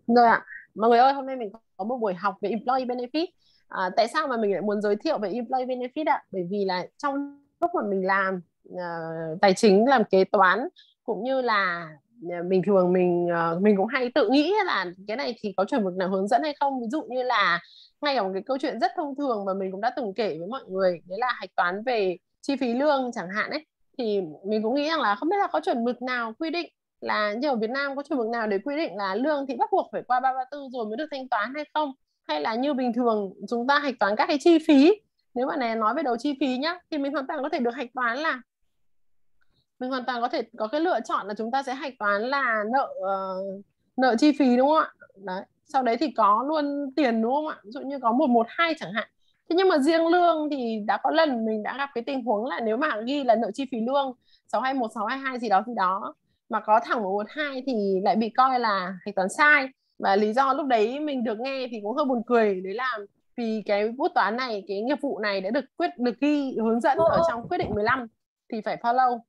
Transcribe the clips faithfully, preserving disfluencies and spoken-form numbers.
Rồi ạ. Mọi người ơi, hôm nay mình có một buổi học về Employee Benefit. À, tại sao mà mình lại muốn giới thiệu về Employee Benefit ạ? Bởi vì là trong lúc mà mình làm à, tài chính, làm kế toán, cũng như là à, bình thường mình à, mình cũng hay tự nghĩ là cái này thì có chuẩn mực nào hướng dẫn hay không. Ví dụ như là ngay cả một cái câu chuyện rất thông thường mà mình cũng đã từng kể với mọi người, đấy là hạch toán về chi phí lương chẳng hạn ấy. Thì mình cũng nghĩ rằng là không biết là có chuẩn mực nào quy định là như ở Việt Nam có chuẩn mực nào để quy định là lương thì bắt buộc phải qua ba ba tư rồi mới được thanh toán hay không, hay là như bình thường chúng ta hạch toán các cái chi phí. Nếu mà này nói về đầu chi phí nhá, thì mình hoàn toàn có thể được hạch toán là mình hoàn toàn có thể có cái lựa chọn là chúng ta sẽ hạch toán là nợ ờ, nợ chi phí, đúng không ạ? Đấy, sau đấy thì có luôn tiền, đúng không ạ? Ví dụ như có một một hai chẳng hạn. Thế nhưng mà riêng lương thì đã có lần mình đã gặp cái tình huống là nếu mà ghi là nợ chi phí lương sáu hai một sáu hai hai gì đó gì đó mà có thẳng một một hai thì lại bị coi là hạch toán sai. Và lý do lúc đấy mình được nghe thì cũng hơi buồn cười, đấy là vì cái bút toán này, cái nghiệp vụ này đã được quyết được ghi hướng dẫn ở trong quyết định mười lăm thì phải follow.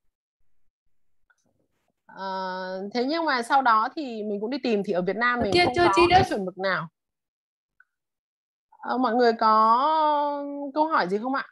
Ờ, thế nhưng mà sau đó thì mình cũng đi tìm thì ở Việt Nam mình Chưa không chưa chi có đó. cái chuẩn mực nào. Ờ, mọi người có câu hỏi gì không ạ?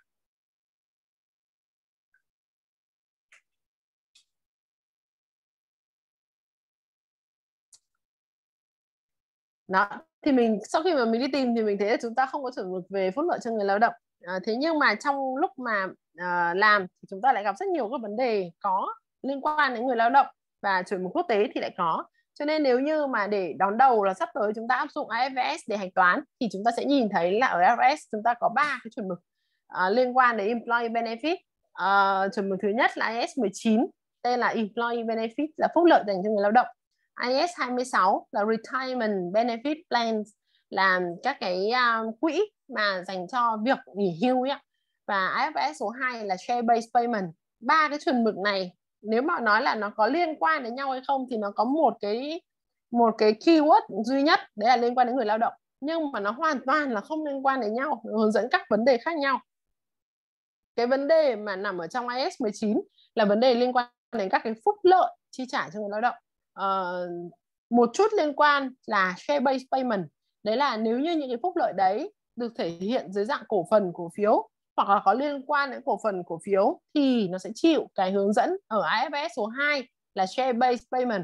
Đó, thì mình sau khi mà mình đi tìm thì mình thấy là chúng ta không có chuẩn mực về phúc lợi cho người lao động. À, thế nhưng mà trong lúc mà à, làm thì chúng ta lại gặp rất nhiều các vấn đề có liên quan đến người lao động, và chuẩn mực quốc tế thì lại có. Cho nên nếu như mà để đón đầu là sắp tới chúng ta áp dụng i ép ес để hạch toán thì chúng ta sẽ nhìn thấy là ở i ép ес chúng ta có ba cái chuẩn mực à, liên quan đến Employee Benefit. À, chuẩn mực thứ nhất là i ép ес mười chín, tên là Employee Benefit, là phúc lợi dành cho người lao động. i ép ес hai mươi sáu là Retirement Benefit Plans, là các cái uh, quỹ mà dành cho việc nghỉ hưu ấy. Và i ép ес số hai là Share Based Payment. Ba cái chuẩn mực này nếu mà nói là nó có liên quan đến nhau hay không thì nó có một cái một cái keyword duy nhất, đấy là liên quan đến người lao động, nhưng mà nó hoàn toàn là không liên quan đến nhau, hướng dẫn các vấn đề khác nhau. Cái vấn đề mà nằm ở trong i ép ес mười chín là vấn đề liên quan đến các cái phúc lợi chi trả cho người lao động. Ờ, một chút liên quan là share based payment, đấy là nếu như những cái phúc lợi đấy được thể hiện dưới dạng cổ phần, cổ phiếu, hoặc là có liên quan đến cổ phần, cổ phiếu thì nó sẽ chịu cái hướng dẫn ở i ép ес số hai là share based payment.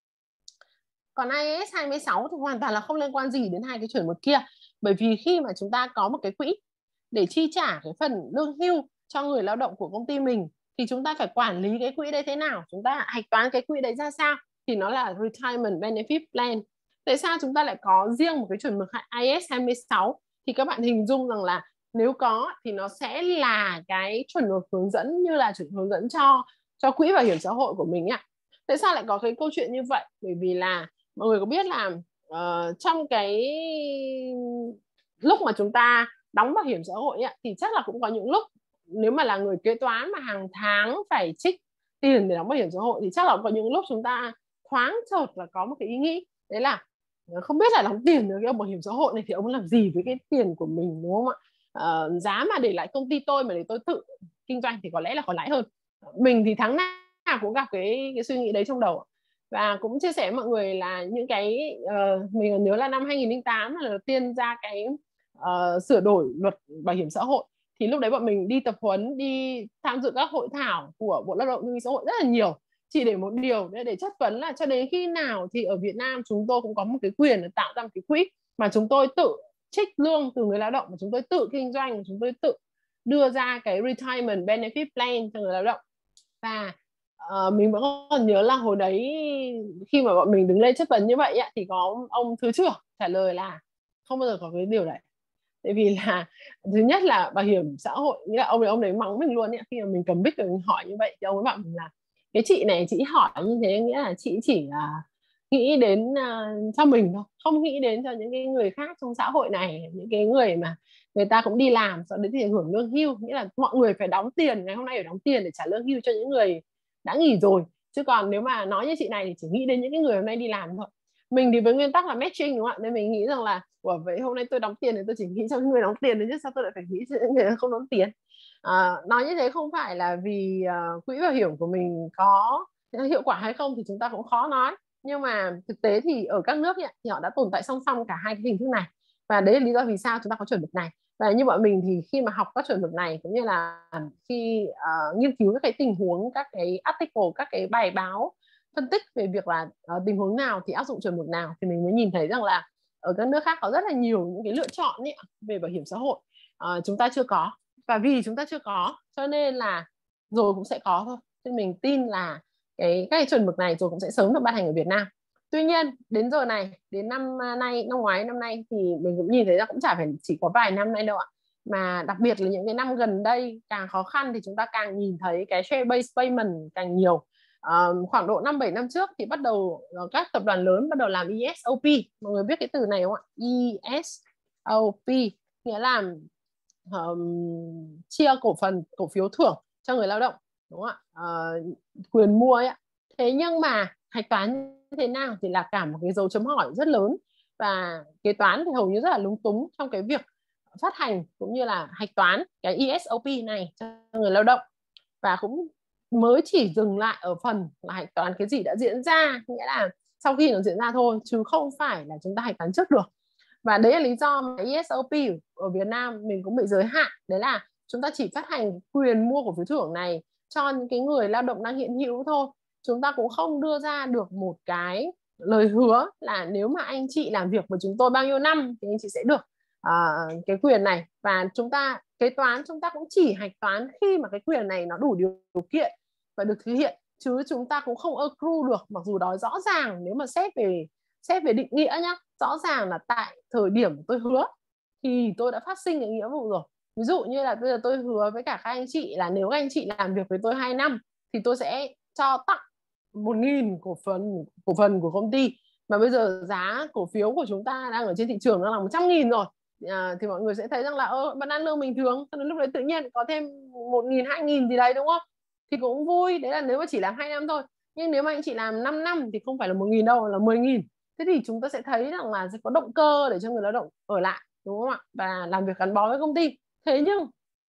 Còn i ép ес hai mươi sáu thì hoàn toàn là không liên quan gì đến hai cái chuẩn mực kia, bởi vì khi mà chúng ta có một cái quỹ để chi trả cái phần lương hưu cho người lao động của công ty mình thì chúng ta phải quản lý cái quỹ đấy thế nào, chúng ta hạch toán cái quỹ đấy ra sao, thì nó là Retirement Benefit Plan. Tại sao chúng ta lại có riêng một cái chuẩn mực i ép ес hai mươi sáu? Thì các bạn hình dung rằng là nếu có thì nó sẽ là cái chuẩn mực hướng dẫn như là chuẩn hướng dẫn cho cho quỹ bảo hiểm xã hội của mình ạ. Tại sao lại có cái câu chuyện như vậy? Bởi vì là mọi người có biết là uh, trong cái lúc mà chúng ta đóng bảo hiểm xã hội ấy, thì chắc là cũng có những lúc nếu mà là người kế toán mà hàng tháng phải trích tiền để đóng bảo hiểm xã hội thì chắc là có những lúc chúng ta thoáng chợt là có một cái ý nghĩ, đấy là không biết là đóng tiền được cái bảo hiểm xã hội này thì ông làm gì với cái tiền của mình, đúng không ạ? À, giá mà để lại công ty tôi mà để tôi tự kinh doanh thì có lẽ là có lãi hơn. Mình thì tháng nào cũng gặp cái cái suy nghĩ đấy trong đầu. Và cũng chia sẻ với mọi người là những cái uh, mình nhớ là năm hai nghìn không trăm lẻ tám là đầu tiên ra cái uh, sửa đổi luật bảo hiểm xã hội, thì lúc đấy bọn mình đi tập huấn, đi tham dự các hội thảo của Bộ Lao động Thương binh Xã hội rất là nhiều, chỉ để một điều để, để chất vấn là cho đến khi nào thì ở Việt Nam chúng tôi cũng có một cái quyền để tạo ra một cái quỹ mà chúng tôi tự trích lương từ người lao động, mà chúng tôi tự kinh doanh, mà chúng tôi tự đưa ra cái retirement benefit plan cho người lao động. Và uh, mình vẫn còn nhớ là hồi đấy khi mà bọn mình đứng lên chất vấn như vậy ấy, thì có ông thứ trưởng trả lời là không bao giờ có cái điều đấy. Tại vì là thứ nhất là bảo hiểm xã hội, nghĩa là ông ấy ông đấy mắng mình luôn ấy. Khi mà mình cầm mic rồi mình hỏi như vậy thì ông ấy bảo mình là cái chị này chị hỏi như thế nghĩa là chị chỉ là nghĩ đến uh, cho mình thôi, không nghĩ đến cho những cái người khác trong xã hội này, những cái người mà người ta cũng đi làm sau đấy thì hưởng lương hưu, nghĩa là mọi người phải đóng tiền, ngày hôm nay phải đóng tiền để trả lương hưu cho những người đã nghỉ rồi, chứ còn nếu mà nói như chị này thì chỉ nghĩ đến những cái người hôm nay đi làm thôi. Mình thì với nguyên tắc là matching, đúng không ạ? Nên mình nghĩ rằng là Ủa, vậy hôm nay tôi đóng tiền thì tôi chỉ nghĩ cho những người đóng tiền thôi chứ sao tôi lại phải nghĩ cho những người không đóng tiền. À, nói như thế không phải là vì uh, quỹ bảo hiểm của mình có hiệu quả hay không thì chúng ta cũng khó nói, Nhưng mà thực tế thì ở các nước ấy, thì họ đã tồn tại song song cả hai cái hình thức này, và đấy là lý do vì sao chúng ta có chuẩn mực này. Và như bọn mình thì khi mà học các chuẩn mực này cũng như là khi uh, nghiên cứu các cái tình huống, các cái article, các cái bài báo phân tích về việc là uh, tình huống nào thì áp dụng chuẩn mực nào, thì mình mới nhìn thấy rằng là ở các nước khác có rất là nhiều những cái lựa chọn ấy, về bảo hiểm xã hội uh, chúng ta chưa có. Và vì chúng ta chưa có cho nên là rồi cũng sẽ có thôi. Nên mình tin là cái các cái chuẩn mực này rồi cũng sẽ sớm được ban hành ở Việt Nam. Tuy nhiên đến giờ này, đến năm nay, năm ngoái, năm nay thì mình cũng nhìn thấy là cũng chả phải chỉ có vài năm nay đâu ạ, mà đặc biệt là những cái năm gần đây càng khó khăn thì chúng ta càng nhìn thấy cái share based payment càng nhiều. À, khoảng độ năm bảy năm trước thì bắt đầu các tập đoàn lớn bắt đầu làm E S O P. Mọi người biết cái từ này không ạ? E S O P nghĩa là um, chia cổ phần, cổ phiếu thưởng cho người lao động, đúng không ạ? Uh, quyền mua ấy ạ. Thế nhưng mà hạch toán như thế nào thì là cả một cái dấu chấm hỏi rất lớn, và kế toán thì hầu như rất là lúng túng trong cái việc phát hành cũng như là hạch toán cái E S O P này cho người lao động, và cũng mới chỉ dừng lại ở phần là hạch toán cái gì đã diễn ra, nghĩa là sau khi nó diễn ra thôi, chứ không phải là chúng ta hạch toán trước được. Và đấy là lý do mà E S O P ở Việt Nam mình cũng bị giới hạn, đấy là chúng ta chỉ phát hành quyền mua cổ phiếu thưởng này cho những cái người lao động đang hiện hữu thôi. Chúng ta cũng không đưa ra được một cái lời hứa là nếu mà anh chị làm việc với chúng tôi bao nhiêu năm thì anh chị sẽ được uh, cái quyền này. Và chúng ta kế toán chúng ta cũng chỉ hạch toán khi mà cái quyền này nó đủ điều kiện và được thực hiện, chứ chúng ta cũng không accrue được. Mặc dù đó rõ ràng nếu mà xét về xét về định nghĩa nhá, rõ ràng là tại thời điểm tôi hứa thì tôi đã phát sinh cái nghĩa vụ rồi. Ví dụ như là bây giờ tôi hứa với cả các anh chị là nếu các anh chị làm việc với tôi hai năm thì tôi sẽ cho tặng một nghìn cổ phần cổ phần của công ty, mà bây giờ giá cổ phiếu của chúng ta đang ở trên thị trường nó là một trăm nghìn rồi, à, thì mọi người sẽ thấy rằng là ơ vẫn ăn lương bình thường, cho nên lúc đấy tự nhiên có thêm một nghìn, hai nghìn gì đấy, đúng không? Thì cũng vui, đấy là nếu mà chỉ làm hai năm thôi. Nhưng nếu mà anh chị làm năm năm thì không phải là một nghìn đâu, là mười nghìn. Thế thì chúng ta sẽ thấy rằng là sẽ có động cơ để cho người lao động ở lại, đúng không ạ? Và làm việc gắn bó với công ty. Thế nhưng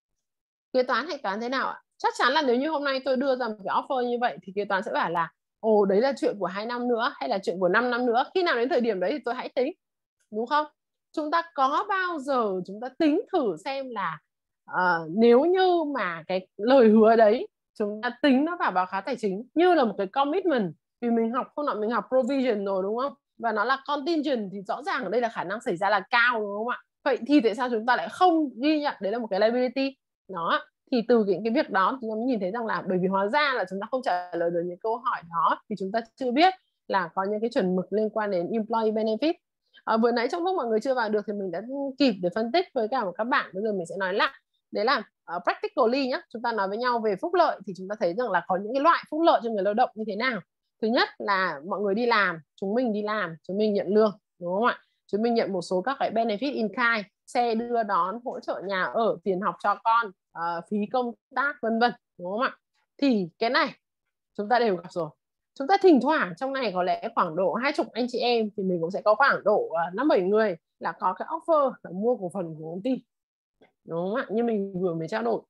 kế toán hạch toán thế nào ạ? Chắc chắn là nếu như hôm nay tôi đưa ra một cái offer như vậy thì kế toán sẽ bảo là ồ đấy là chuyện của hai năm nữa hay là chuyện của năm năm nữa, khi nào đến thời điểm đấy thì tôi hãy tính, đúng không? Chúng ta có bao giờ chúng ta tính thử xem là uh, nếu như mà cái lời hứa đấy chúng ta tính nó vào báo cáo tài chính như là một cái commitment, vì mình học không nói mình học provision rồi, đúng không? Và nó là contingent thì rõ ràng ở đây là khả năng xảy ra là cao, đúng không ạ? Vậy thì tại sao chúng ta lại không ghi nhận đấy là một cái liability? Đó, thì từ những cái việc đó chúng ta mới nhìn thấy rằng là bởi vì hóa ra là chúng ta không trả lời được những câu hỏi đó thì chúng ta chưa biết là có những cái chuẩn mực liên quan đến employee benefit. À, vừa nãy trong lúc mọi người chưa vào được thì mình đã kịp để phân tích với cả các bạn, bây giờ mình sẽ nói lại. Đấy là uh, practically nhé, chúng ta nói với nhau về phúc lợi thì chúng ta thấy rằng là có những cái loại phúc lợi cho người lao động như thế nào. Thứ nhất là mọi người đi làm, chúng mình đi làm, chúng mình nhận lương, đúng không ạ? Chúng mình nhận một số các cái benefit in kind, xe đưa đón, hỗ trợ nhà ở, tiền học cho con, uh, phí công tác, vân vân, đúng không ạ? Thì cái này chúng ta đều gặp rồi. Chúng ta thỉnh thoảng trong này có lẽ khoảng độ hai chục anh chị em thì mình cũng sẽ có khoảng độ năm bảy người là có cái offer là mua cổ phần của công ty, đúng không ạ? Như mình vừa mới trao đổi.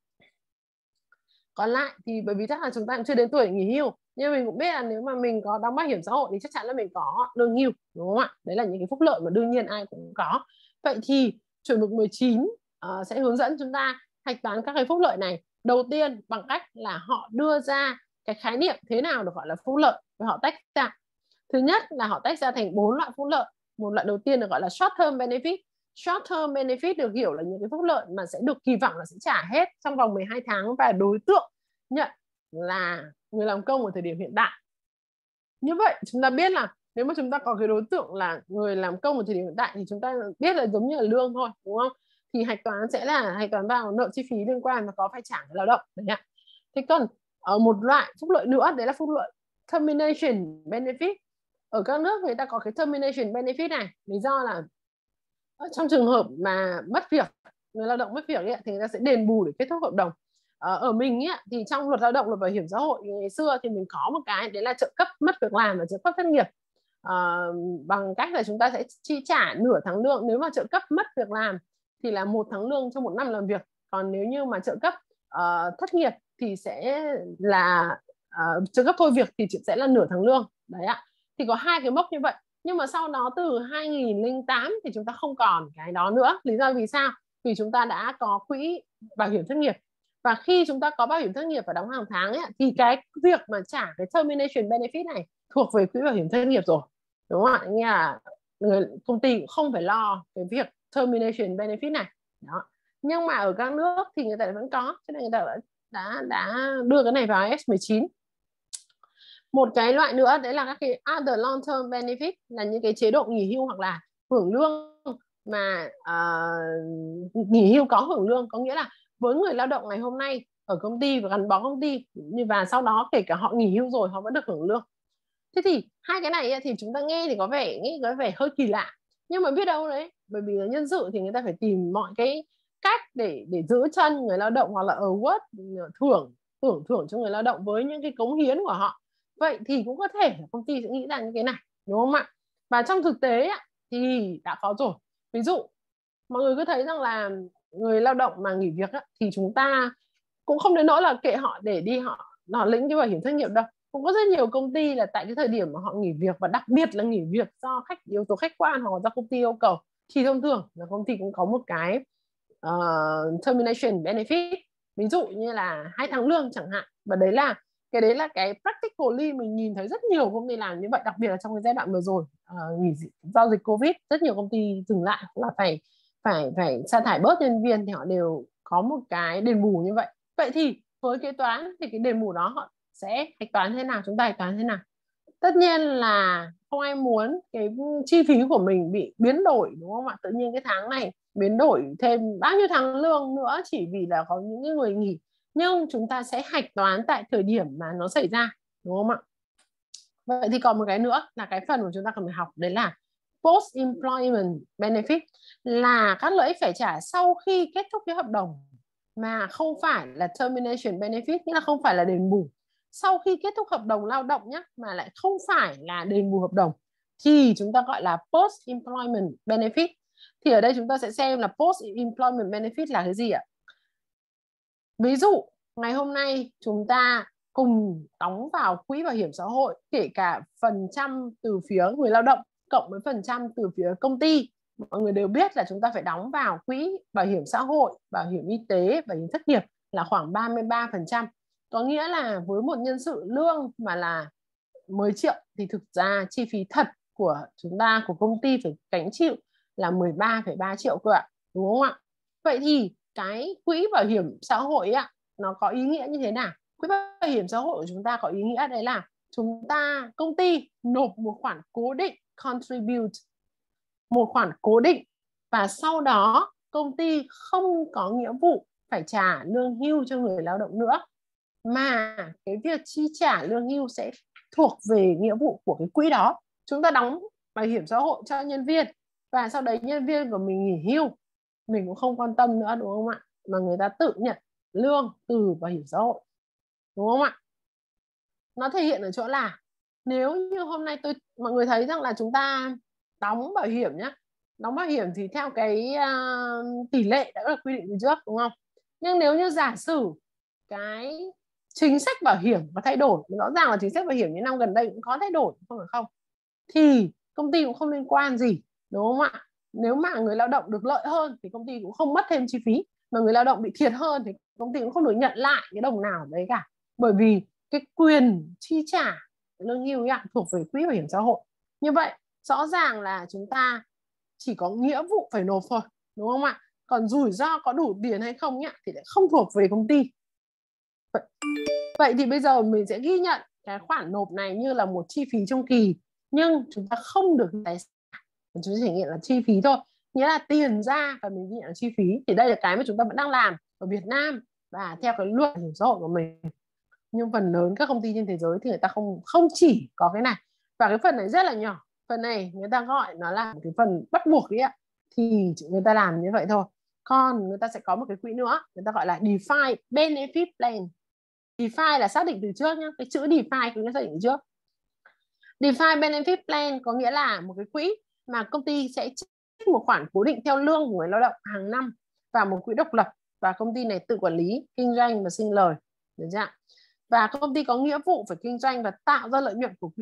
Còn lại thì bởi vì chắc là chúng ta cũng chưa đến tuổi nghỉ hưu, nhưng mình cũng biết là nếu mà mình có đóng bảo hiểm xã hội thì chắc chắn là mình có lương hưu, đúng không ạ? Đấy là những cái phúc lợi mà đương nhiên ai cũng có. Vậy thì chuẩn mực mười chín uh, sẽ hướng dẫn chúng ta hạch toán các cái phúc lợi này. Đầu tiên bằng cách là họ đưa ra cái khái niệm thế nào được gọi là phúc lợi và họ tách ra. Thứ nhất là họ tách ra thành bốn loại phúc lợi. Một loại đầu tiên được gọi là short term benefit. Short term benefit được hiểu là những cái phúc lợi mà sẽ được kỳ vọng là sẽ trả hết trong vòng mười hai tháng và đối tượng nhận là người làm công ở thời điểm hiện tại. Như vậy chúng ta biết là nếu mà chúng ta có cái đối tượng là người làm công ở thời điểm hiện tại thì chúng ta biết là giống như là lương thôi, đúng không? Thì hạch toán sẽ là hạch toán vào nợ chi phí liên quan và có phải trả người lao động đấy ạ. Thế còn ở một loại phúc lợi nữa đấy là phúc lợi termination benefit. Ở các nước người ta có cái termination benefit này, lý do là trong trường hợp mà mất việc, người lao động mất việc ấy, thì người ta sẽ đền bù để kết thúc hợp đồng. À, ở mình ấy, thì trong luật lao động, luật bảo hiểm xã hội ngày xưa thì mình có một cái đấy là trợ cấp mất việc làm và trợ cấp thất nghiệp, à, bằng cách là chúng ta sẽ chi trả nửa tháng lương. Nếu mà trợ cấp mất việc làm thì là một tháng lương trong một năm làm việc, còn nếu như mà trợ cấp uh, thất nghiệp thì sẽ là uh, trợ cấp thôi việc thì sẽ là nửa tháng lương đấy ạ. thì có hai cái mốc như vậy. Nhưng mà sau đó từ hai nghìn lẻ tám thì chúng ta không còn cái đó nữa. Lý do vì sao? Vì chúng ta đã có quỹ bảo hiểm thất nghiệp. Và khi chúng ta có bảo hiểm thất nghiệp và đóng hàng tháng ấy, thì cái việc mà trả cái termination benefit này thuộc về quỹ bảo hiểm thất nghiệp rồi, đúng không ạ? Nghĩa là người công ty cũng không phải lo cái việc termination benefit này đó. Nhưng mà ở các nước thì người ta vẫn có, cho nên người ta đã đã, đã đưa cái này vào i ét mười chín. Một cái loại nữa đấy là các cái other long term benefit, là những cái chế độ nghỉ hưu hoặc là hưởng lương mà uh, nghỉ hưu có hưởng lương, có nghĩa là với người lao động ngày hôm nay ở công ty và gắn bó công ty, và sau đó kể cả họ nghỉ hưu rồi họ vẫn được hưởng lương. Thế thì hai cái này thì chúng ta nghe thì có vẻ nghĩ có vẻ hơi kỳ lạ, nhưng mà biết đâu đấy, bởi vì nhân sự thì người ta phải tìm mọi cái cách để để giữ chân người lao động, hoặc là award thưởng thưởng thưởng cho người lao động với những cái cống hiến của họ. Vậy thì cũng có thể công ty sẽ nghĩ ra những cái này, đúng không ạ? Và trong thực tế thì đã có rồi. Ví dụ mọi người cứ thấy rằng là người lao động mà nghỉ việc thì chúng ta cũng không đến nỗi là kệ họ để đi họ họ lĩnh cái bảo hiểm thất nghiệp đâu. Cũng có rất nhiều công ty là tại cái thời điểm mà họ nghỉ việc, và đặc biệt là nghỉ việc do khách yếu tố khách quan hoặc do công ty yêu cầu, thì thông thường là công ty cũng có một cái uh, termination benefit, ví dụ như là hai tháng lương chẳng hạn. Và đấy là cái đấy là cái practically mình nhìn thấy rất nhiều công ty làm như vậy, đặc biệt là trong cái giai đoạn vừa rồi uh, nghỉ do dịch Covid, rất nhiều công ty dừng lại là phải phải phải sa thải bớt nhân viên, thì họ đều có một cái đền bù như vậy. Vậy thì với kế toán thì cái đền bù đó họ sẽ hạch toán thế nào, chúng ta hạch toán thế nào? Tất nhiên là không ai muốn cái chi phí của mình bị biến đổi, đúng không ạ? Tự nhiên cái tháng này biến đổi thêm bao nhiêu tháng lương nữa chỉ vì là có những người nghỉ. Nhưng chúng ta sẽ hạch toán tại thời điểm mà nó xảy ra, đúng không ạ? Vậy thì còn một cái nữa là cái phần của chúng ta cần phải học, đấy là post employment benefit, là các lợi ích phải trả sau khi kết thúc cái hợp đồng, mà không phải là termination benefit, nghĩa là không phải là đền bù sau khi kết thúc hợp đồng lao động nhé, mà lại không phải là đền bù hợp đồng, thì chúng ta gọi là post employment benefit. Thì ở đây chúng ta sẽ xem là post employment benefit là cái gì ạ? Ví dụ ngày hôm nay chúng ta cùng đóng vào quỹ bảo hiểm xã hội, kể cả phần trăm từ phía người lao động cộng với phần trăm từ phía công ty. Mọi người đều biết là chúng ta phải đóng vào quỹ bảo hiểm xã hội, bảo hiểm y tế, bảo hiểm thất nghiệp là khoảng ba mươi ba phần trăm. Có nghĩa là với một nhân sự lương mà là mười triệu thì thực ra chi phí thật của chúng ta, của công ty phải gánh chịu là mười ba phẩy ba triệu cơ ạ, đúng không ạ? Vậy thì cái quỹ bảo hiểm xã hội ạ, nó có ý nghĩa như thế nào? Quỹ bảo hiểm xã hội của chúng ta có ý nghĩa đấy là chúng ta, công ty nộp một khoản cố định, contribute một khoản cố định, và sau đó công ty không có nghĩa vụ phải trả lương hưu cho người lao động nữa, mà cái việc chi trả lương hưu sẽ thuộc về nghĩa vụ của cái quỹ đó. Chúng ta đóng bảo hiểm xã hội cho nhân viên, và sau đấy nhân viên của mình nghỉ hưu, mình cũng không quan tâm nữa, đúng không ạ? Mà người ta tự nhận lương từ bảo hiểm xã hội, đúng không ạ? Nó thể hiện ở chỗ là nếu như hôm nay tôi mọi người thấy rằng là chúng ta đóng bảo hiểm nhé, đóng bảo hiểm thì theo cái uh, tỷ lệ đã được quy định từ trước, đúng không? Nhưng nếu như giả sử cái chính sách bảo hiểm có thay đổi, rõ ràng là chính sách bảo hiểm những năm gần đây cũng có thay đổi, không phải không, thì công ty cũng không liên quan gì, đúng không ạ? Nếu mà người lao động được lợi hơn thì công ty cũng không mất thêm chi phí, mà người lao động bị thiệt hơn thì công ty cũng không được nhận lại cái đồng nào đấy cả, bởi vì cái quyền chi trả lương hưu ấy, thuộc về quỹ bảo hiểm xã hội. Như vậy rõ ràng là chúng ta chỉ có nghĩa vụ phải nộp thôi, đúng không ạ? Còn rủi ro có đủ tiền hay không nhá, thì lại không thuộc về công ty. Vậy, vậy thì bây giờ mình sẽ ghi nhận cái khoản nộp này như là một chi phí trong kỳ, nhưng chúng ta không được tài sản, chúng ta chỉ nghiệm là chi phí thôi, nghĩa là tiền ra và mình ghi nhận là chi phí. Thì đây là cái mà chúng ta vẫn đang làm ở Việt Nam và theo cái luật bảo hiểm xã hội của mình. Nhưng phần lớn các công ty trên thế giới thì người ta không không chỉ có cái này, và cái phần này rất là nhỏ. Phần này người ta gọi nó là cái phần bắt buộc ấy ạ, thì người ta làm như vậy thôi. Còn người ta sẽ có một cái quỹ nữa, người ta gọi là Defined Benefit Plan. Define là xác định từ trước nhé, cái chữ define cũng xác định từ trước. Defined Benefit Plan có nghĩa là một cái quỹ mà công ty sẽ trích một khoản cố định theo lương của người lao động hàng năm vào một quỹ độc lập, và công ty này tự quản lý, kinh doanh và sinh lời, được chưa? Và công ty có nghĩa vụ phải kinh doanh và tạo ra lợi nhuận của quỹ này.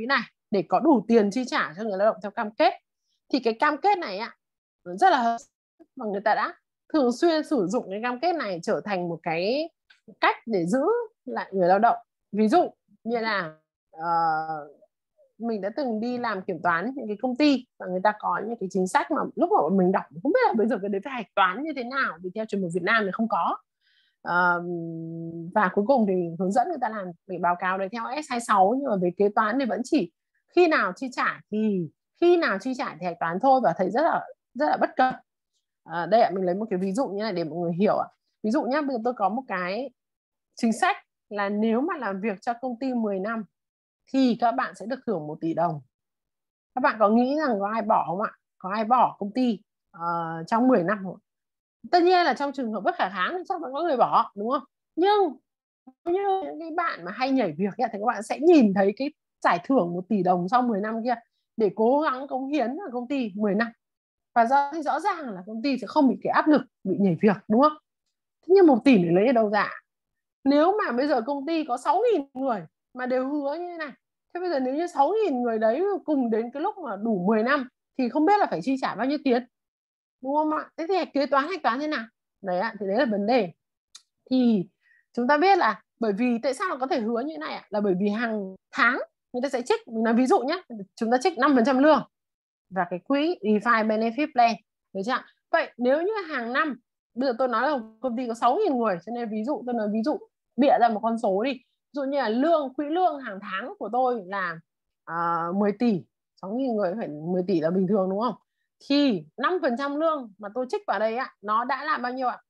để có đủ tiền chi trả cho người lao động theo cam kết. Thì cái cam kết này ạ rất là hợp và người ta đã thường xuyên sử dụng cái cam kết này trở thành một cái cách để giữ lại người lao động. Ví dụ như là uh, mình đã từng đi làm kiểm toán những cái công ty và người ta có những cái chính sách mà lúc mà mình đọc không biết là bây giờ cái đấy phải hạch toán như thế nào, vì theo chuẩn mực Việt Nam thì không có. Uh, và cuối cùng thì hướng dẫn người ta làm cái báo cáo đấy theo S hai mươi sáu, nhưng mà về kế toán thì vẫn chỉ khi nào chi trả thì khi nào chi trả thì hạch toán thôi, và thấy rất là rất là bất cập. À, đây ạ, mình lấy một cái ví dụ như này để mọi người hiểu ạ. Ví dụ nhá, bây giờ tôi có một cái chính sách là nếu mà làm việc cho công ty mười năm thì các bạn sẽ được hưởng một tỷ đồng. Các bạn có nghĩ rằng có ai bỏ không ạ? Có ai bỏ công ty uh, trong mười năm không? Tất nhiên là trong trường hợp bất khả kháng thì chắc vẫn có người bỏ, đúng không? Nhưng như những cái bạn mà hay nhảy việc thì các bạn sẽ nhìn thấy cái giải thưởng một tỷ đồng sau mười năm kia để cố gắng cống hiến ở công ty mười năm. Và do thì rõ ràng là công ty sẽ không bị cái áp lực bị nhảy việc, đúng không? Thế nhưng một tỷ để lấy ở đâu ra? Nếu mà bây giờ công ty có sáu nghìn người mà đều hứa như thế này, thế bây giờ nếu như sáu nghìn người đấy cùng đến cái lúc mà đủ mười năm thì không biết là phải chi trả bao nhiêu tiền, đúng không ạ? Thế thì kế toán hạch toán thế nào? Đấy ạ, thì đấy là vấn đề. Thì chúng ta biết là bởi vì tại sao nó có thể hứa như thế này ạ? Là bởi vì hàng tháng người ta sẽ trích, mình nói ví dụ nhé, chúng ta trích năm phần trăm lương và cái quỹ Defined Benefit Plan, được chưa? Vậy nếu như hàng năm, bây giờ tôi nói là công ty có sáu nghìn người, cho nên ví dụ tôi nói ví dụ bịa ra một con số đi, ví dụ như là lương quỹ lương hàng tháng của tôi là uh, mười tỷ, sáu nghìn người phải mười tỷ là bình thường, đúng không? Thì năm phần trăm lương mà tôi trích vào đây ạ, nó đã là bao nhiêu ạ?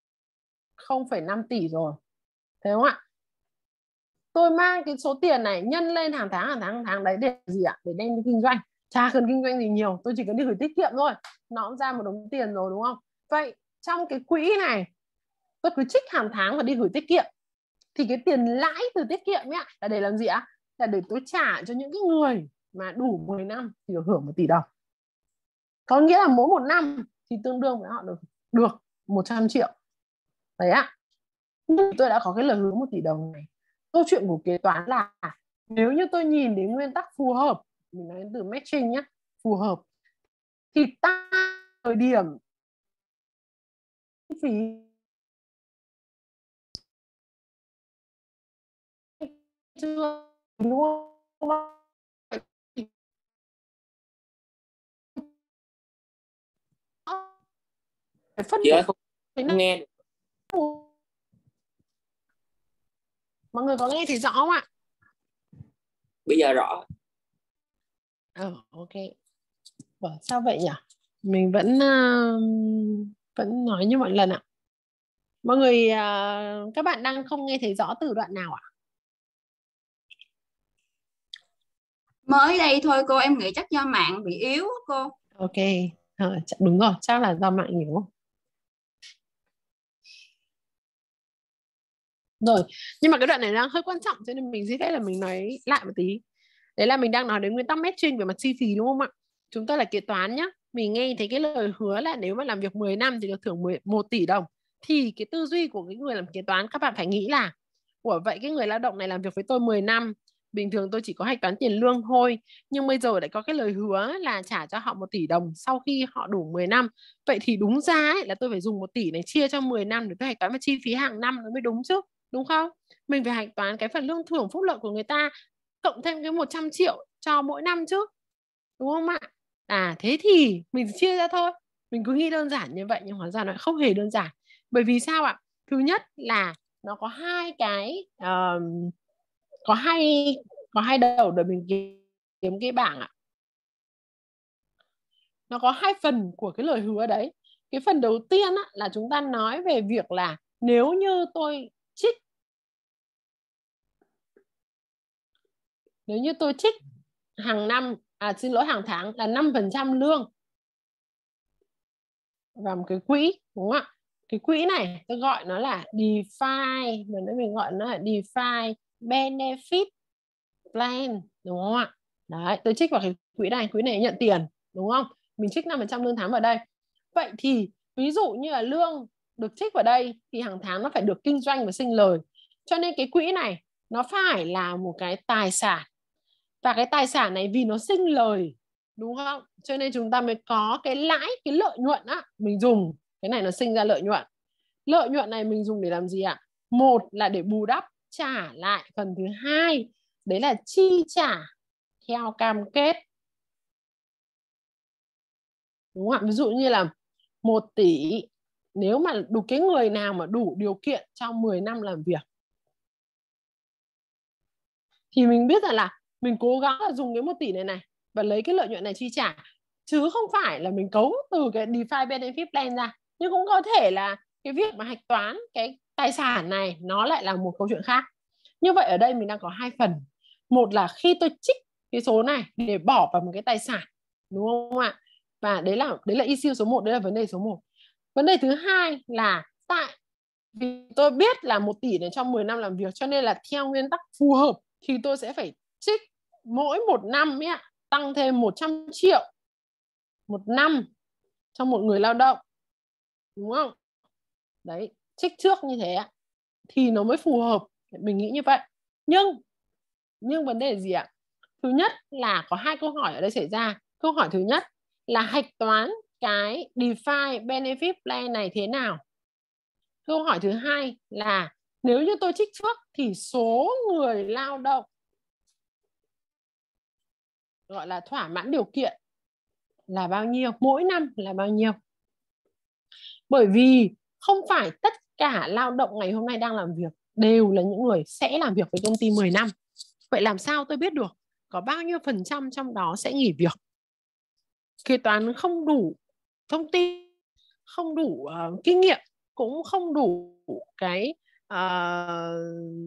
không phẩy năm tỷ rồi, thấy không ạ? Tôi mang cái số tiền này nhân lên hàng tháng hàng tháng hàng tháng đấy để gì ạ? Để đem đi kinh doanh. Chả cần kinh doanh gì nhiều, tôi chỉ cần đi gửi tiết kiệm thôi, nó cũng ra một đống tiền rồi, đúng không? Vậy trong cái quỹ này tôi cứ trích hàng tháng và đi gửi tiết kiệm, thì cái tiền lãi từ tiết kiệm ấy là để làm gì ạ? Là để tôi trả cho những cái người mà đủ mười năm thì được hưởng một tỷ đồng. Có nghĩa là mỗi một năm thì tương đương với họ được được một trăm triệu. Đấy ạ. Nhưng tôi đã có cái lời hứa một tỷ đồng này. Câu chuyện của kế toán là nếu như tôi nhìn đến nguyên tắc phù hợp, mình nói từ matching nhé, phù hợp, thì ta thời điểm phí chưa, đúng không? Phân Chị ơi, không, không nghe. Mọi người có nghe thì rõ không ạ? Bây giờ rõ. Ờ, ok. Ủa, sao vậy nhỉ? Mình vẫn uh, vẫn nói như mọi lần ạ. Mọi người, uh, các bạn đang không nghe thấy rõ từ đoạn nào ạ? Mới đây thôi cô, em nghĩ chắc do mạng bị yếu cô. Ok, à, đúng rồi, chắc là do mạng yếu. Rồi, nhưng mà cái đoạn này đang hơi quan trọng cho nên mình xin phép là mình nói lại một tí. Đấy là mình đang nói đến nguyên tắc matching về mặt chi phí, đúng không ạ? Chúng ta là kế toán nhá. Mình nghe thấy cái lời hứa là nếu mà làm việc mười năm thì được thưởng một tỷ đồng. Thì cái tư duy của cái người làm kế toán, các bạn phải nghĩ là ủa vậy cái người lao động này làm việc với tôi mười năm, bình thường tôi chỉ có hạch toán tiền lương thôi, nhưng bây giờ lại có cái lời hứa là trả cho họ một tỷ đồng sau khi họ đủ mười năm. Vậy thì đúng ra ấy, là tôi phải dùng một tỷ này chia cho mười năm để tôi hạch toán vào chi phí hàng năm nó mới đúng chứ, đúng không? Mình phải hạch toán cái phần lương thưởng phúc lợi của người ta cộng thêm cái một trăm triệu cho mỗi năm chứ, đúng không ạ? À thế thì mình chia ra thôi. Mình cứ nghĩ đơn giản như vậy nhưng hóa ra nó không hề đơn giản. Bởi vì sao ạ? Thứ nhất là nó có hai cái uh, có hai có hai đầu để mình kiếm cái bảng ạ. Nó có hai phần của cái lời hứa đấy. Cái phần đầu tiên á, là chúng ta nói về việc là nếu như tôi trích nếu như tôi trích hàng năm, à xin lỗi hàng tháng là năm phần trăm lương vào một cái quỹ, đúng không ạ? Cái quỹ này tôi gọi nó là Defined, mình nói mình gọi nó là Defined Benefit Plan, đúng không ạ? Đấy, tôi trích vào cái quỹ này, quỹ này nhận tiền, đúng không? Mình trích năm phần trăm lương tháng vào đây. Vậy thì ví dụ như là lương được trích vào đây thì hàng tháng nó phải được kinh doanh và sinh lời. Cho nên cái quỹ này nó phải là một cái tài sản. Và cái tài sản này vì nó sinh lời, đúng không? Cho nên chúng ta mới có cái lãi, cái lợi nhuận á, mình dùng cái này nó sinh ra lợi nhuận. Lợi nhuận này mình dùng để làm gì ạ? Một là để bù đắp trả lại phần thứ hai, đấy là chi trả theo cam kết. Đúng không ạ? Ví dụ như là một tỷ, nếu mà đủ cái người nào mà đủ điều kiện trong mười năm làm việc thì mình biết rằng là mình cố gắng là dùng cái một tỷ này này và lấy cái lợi nhuận này chi trả, chứ không phải là mình cấu từ cái defined benefit plan ra. Nhưng cũng có thể là cái việc mà hạch toán cái tài sản này nó lại là một câu chuyện khác. Như vậy ở đây mình đang có hai phần. Một là khi tôi trích cái số này để bỏ vào một cái tài sản, đúng không ạ? Và đấy là đấy là issue số một, đấy là vấn đề số một. Vấn đề thứ hai là tại vì tôi biết là một tỷ này trong mười năm làm việc, cho nên là theo nguyên tắc phù hợp thì tôi sẽ phải trích mỗi một năm ấy, tăng thêm một trăm triệu một năm cho một người lao động, đúng không? Đấy, trích trước như thế thì nó mới phù hợp, mình nghĩ như vậy. Nhưng nhưng vấn đề gì ạ? Thứ nhất là có hai câu hỏi ở đây xảy ra. Câu hỏi thứ nhất là hạch toán cái defined benefit plan này thế nào? Câu hỏi thứ hai là nếu như tôi trích trước thì số người lao động gọi là thỏa mãn điều kiện là bao nhiêu, mỗi năm là bao nhiêu? Bởi vì không phải tất cả lao động ngày hôm nay đang làm việc đều là những người sẽ làm việc với công ty mười năm. Vậy làm sao tôi biết được có bao nhiêu phần trăm trong đó sẽ nghỉ việc? Kế toán không đủ thông tin, không đủ uh, kinh nghiệm, cũng không đủ cái uh,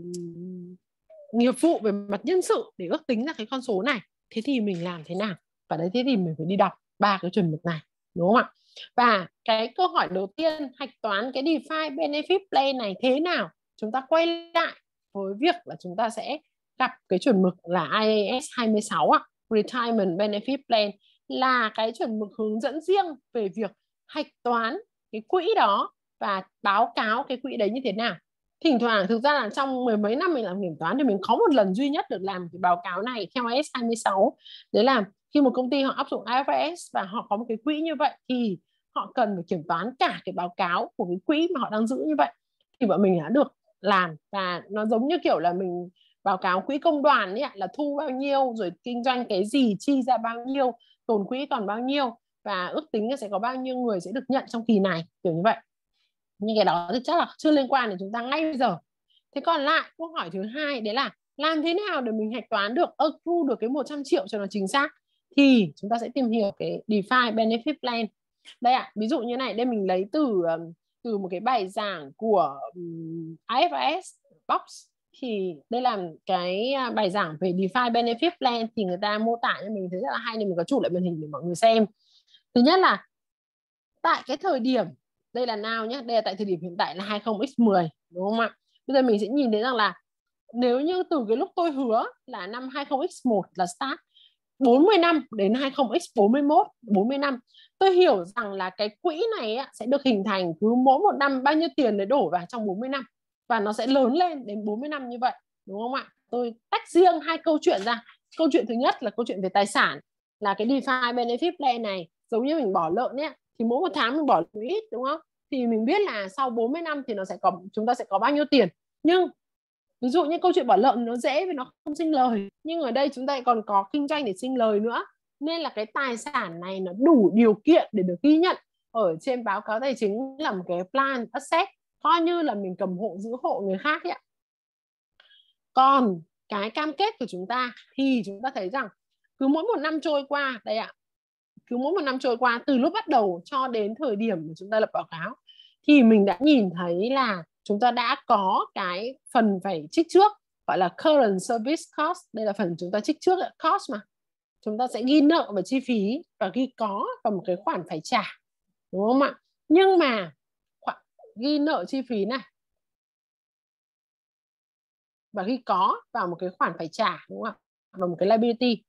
nghiệp vụ về mặt nhân sự để ước tính ra cái con số này. Thế thì mình làm thế nào? Và đấy, thế thì mình phải đi đọc ba cái chuẩn mực này, đúng không ạ? Và cái câu hỏi đầu tiên, hạch toán cái defined benefit plan này thế nào? Chúng ta quay lại với việc là chúng ta sẽ gặp cái chuẩn mực là I A S hai mươi sáu ạ, Retirement Benefit Plan, là cái chuẩn mực hướng dẫn riêng về việc hạch toán cái quỹ đó và báo cáo cái quỹ đấy như thế nào. Thỉnh thoảng, thực ra là trong mười mấy năm mình làm kiểm toán thì mình có một lần duy nhất được làm cái báo cáo này theo I A S hai mươi sáu. Đấy là khi một công ty họ áp dụng I F R S và họ có một cái quỹ như vậy thì họ cần phải kiểm toán cả cái báo cáo của cái quỹ mà họ đang giữ như vậy. Thì bọn mình đã được làm, và nó giống như kiểu là mình báo cáo quỹ công đoàn ấy, là thu bao nhiêu, rồi kinh doanh cái gì, chi ra bao nhiêu, tồn quỹ còn bao nhiêu, và ước tính sẽ có bao nhiêu người sẽ được nhận trong kỳ này, kiểu như vậy. Nhưng cái đó thì chắc là chưa liên quan đến chúng ta ngay bây giờ. Thế còn lại câu hỏi thứ hai, đấy là làm thế nào để mình hạch toán được, accrue được cái một trăm triệu cho nó chính xác? Thì chúng ta sẽ tìm hiểu cái defined benefit plan. Đây ạ, à, ví dụ như này, đây mình lấy từ từ một cái bài giảng của um, I F R S Box. Thì đây là cái bài giảng về defined benefit plan, thì người ta mô tả cho mình thấy rất là hay, nên mình có chụp lại màn hình để mọi người xem. Thứ nhất là tại cái thời điểm, đây là nào nhé, đây là tại thời điểm hiện tại là hai mươi nhân mười, đúng không ạ? Bây giờ mình sẽ nhìn thấy rằng là nếu như từ cái lúc tôi hứa là năm hai mươi nhân một là start, bốn mươi năm đến hai mươi nhân bốn mươi mốt, bốn mươi năm, tôi hiểu rằng là cái quỹ này sẽ được hình thành cứ mỗi một năm bao nhiêu tiền để đổ vào trong bốn mươi năm, và nó sẽ lớn lên đến bốn mươi năm như vậy, đúng không ạ? Tôi tách riêng hai câu chuyện ra. Câu chuyện thứ nhất là câu chuyện về tài sản, là cái defined benefit plan này giống như mình bỏ lợn nhé, thì mỗi một tháng mình bỏ lợn ít, đúng không? Thì mình biết là sau bốn mươi năm thì nó sẽ có, chúng ta sẽ có bao nhiêu tiền. Nhưng ví dụ như câu chuyện bỏ lợn nó dễ vì nó không sinh lời, nhưng ở đây chúng ta còn có kinh doanh để sinh lời nữa, nên là cái tài sản này nó đủ điều kiện để được ghi nhận ở trên báo cáo tài chính là một cái plan asset, coi như là mình cầm hộ giữ hộ người khác ấy. Còn cái cam kết của chúng ta thì chúng ta thấy rằng cứ mỗi một năm trôi qua, đây ạ, cứ mỗi một năm trôi qua từ lúc bắt đầu cho đến thời điểm mà chúng ta lập báo cáo, thì mình đã nhìn thấy là chúng ta đã có cái phần phải trích trước, gọi là current service cost. Đây là phần chúng ta trích trước, cost mà. Chúng ta sẽ ghi nợ và chi phí và ghi có và một cái khoản phải trả, đúng không ạ? Nhưng mà khoản ghi nợ chi phí này và ghi có vào một cái khoản phải trả, đúng không ạ? Và một cái liability,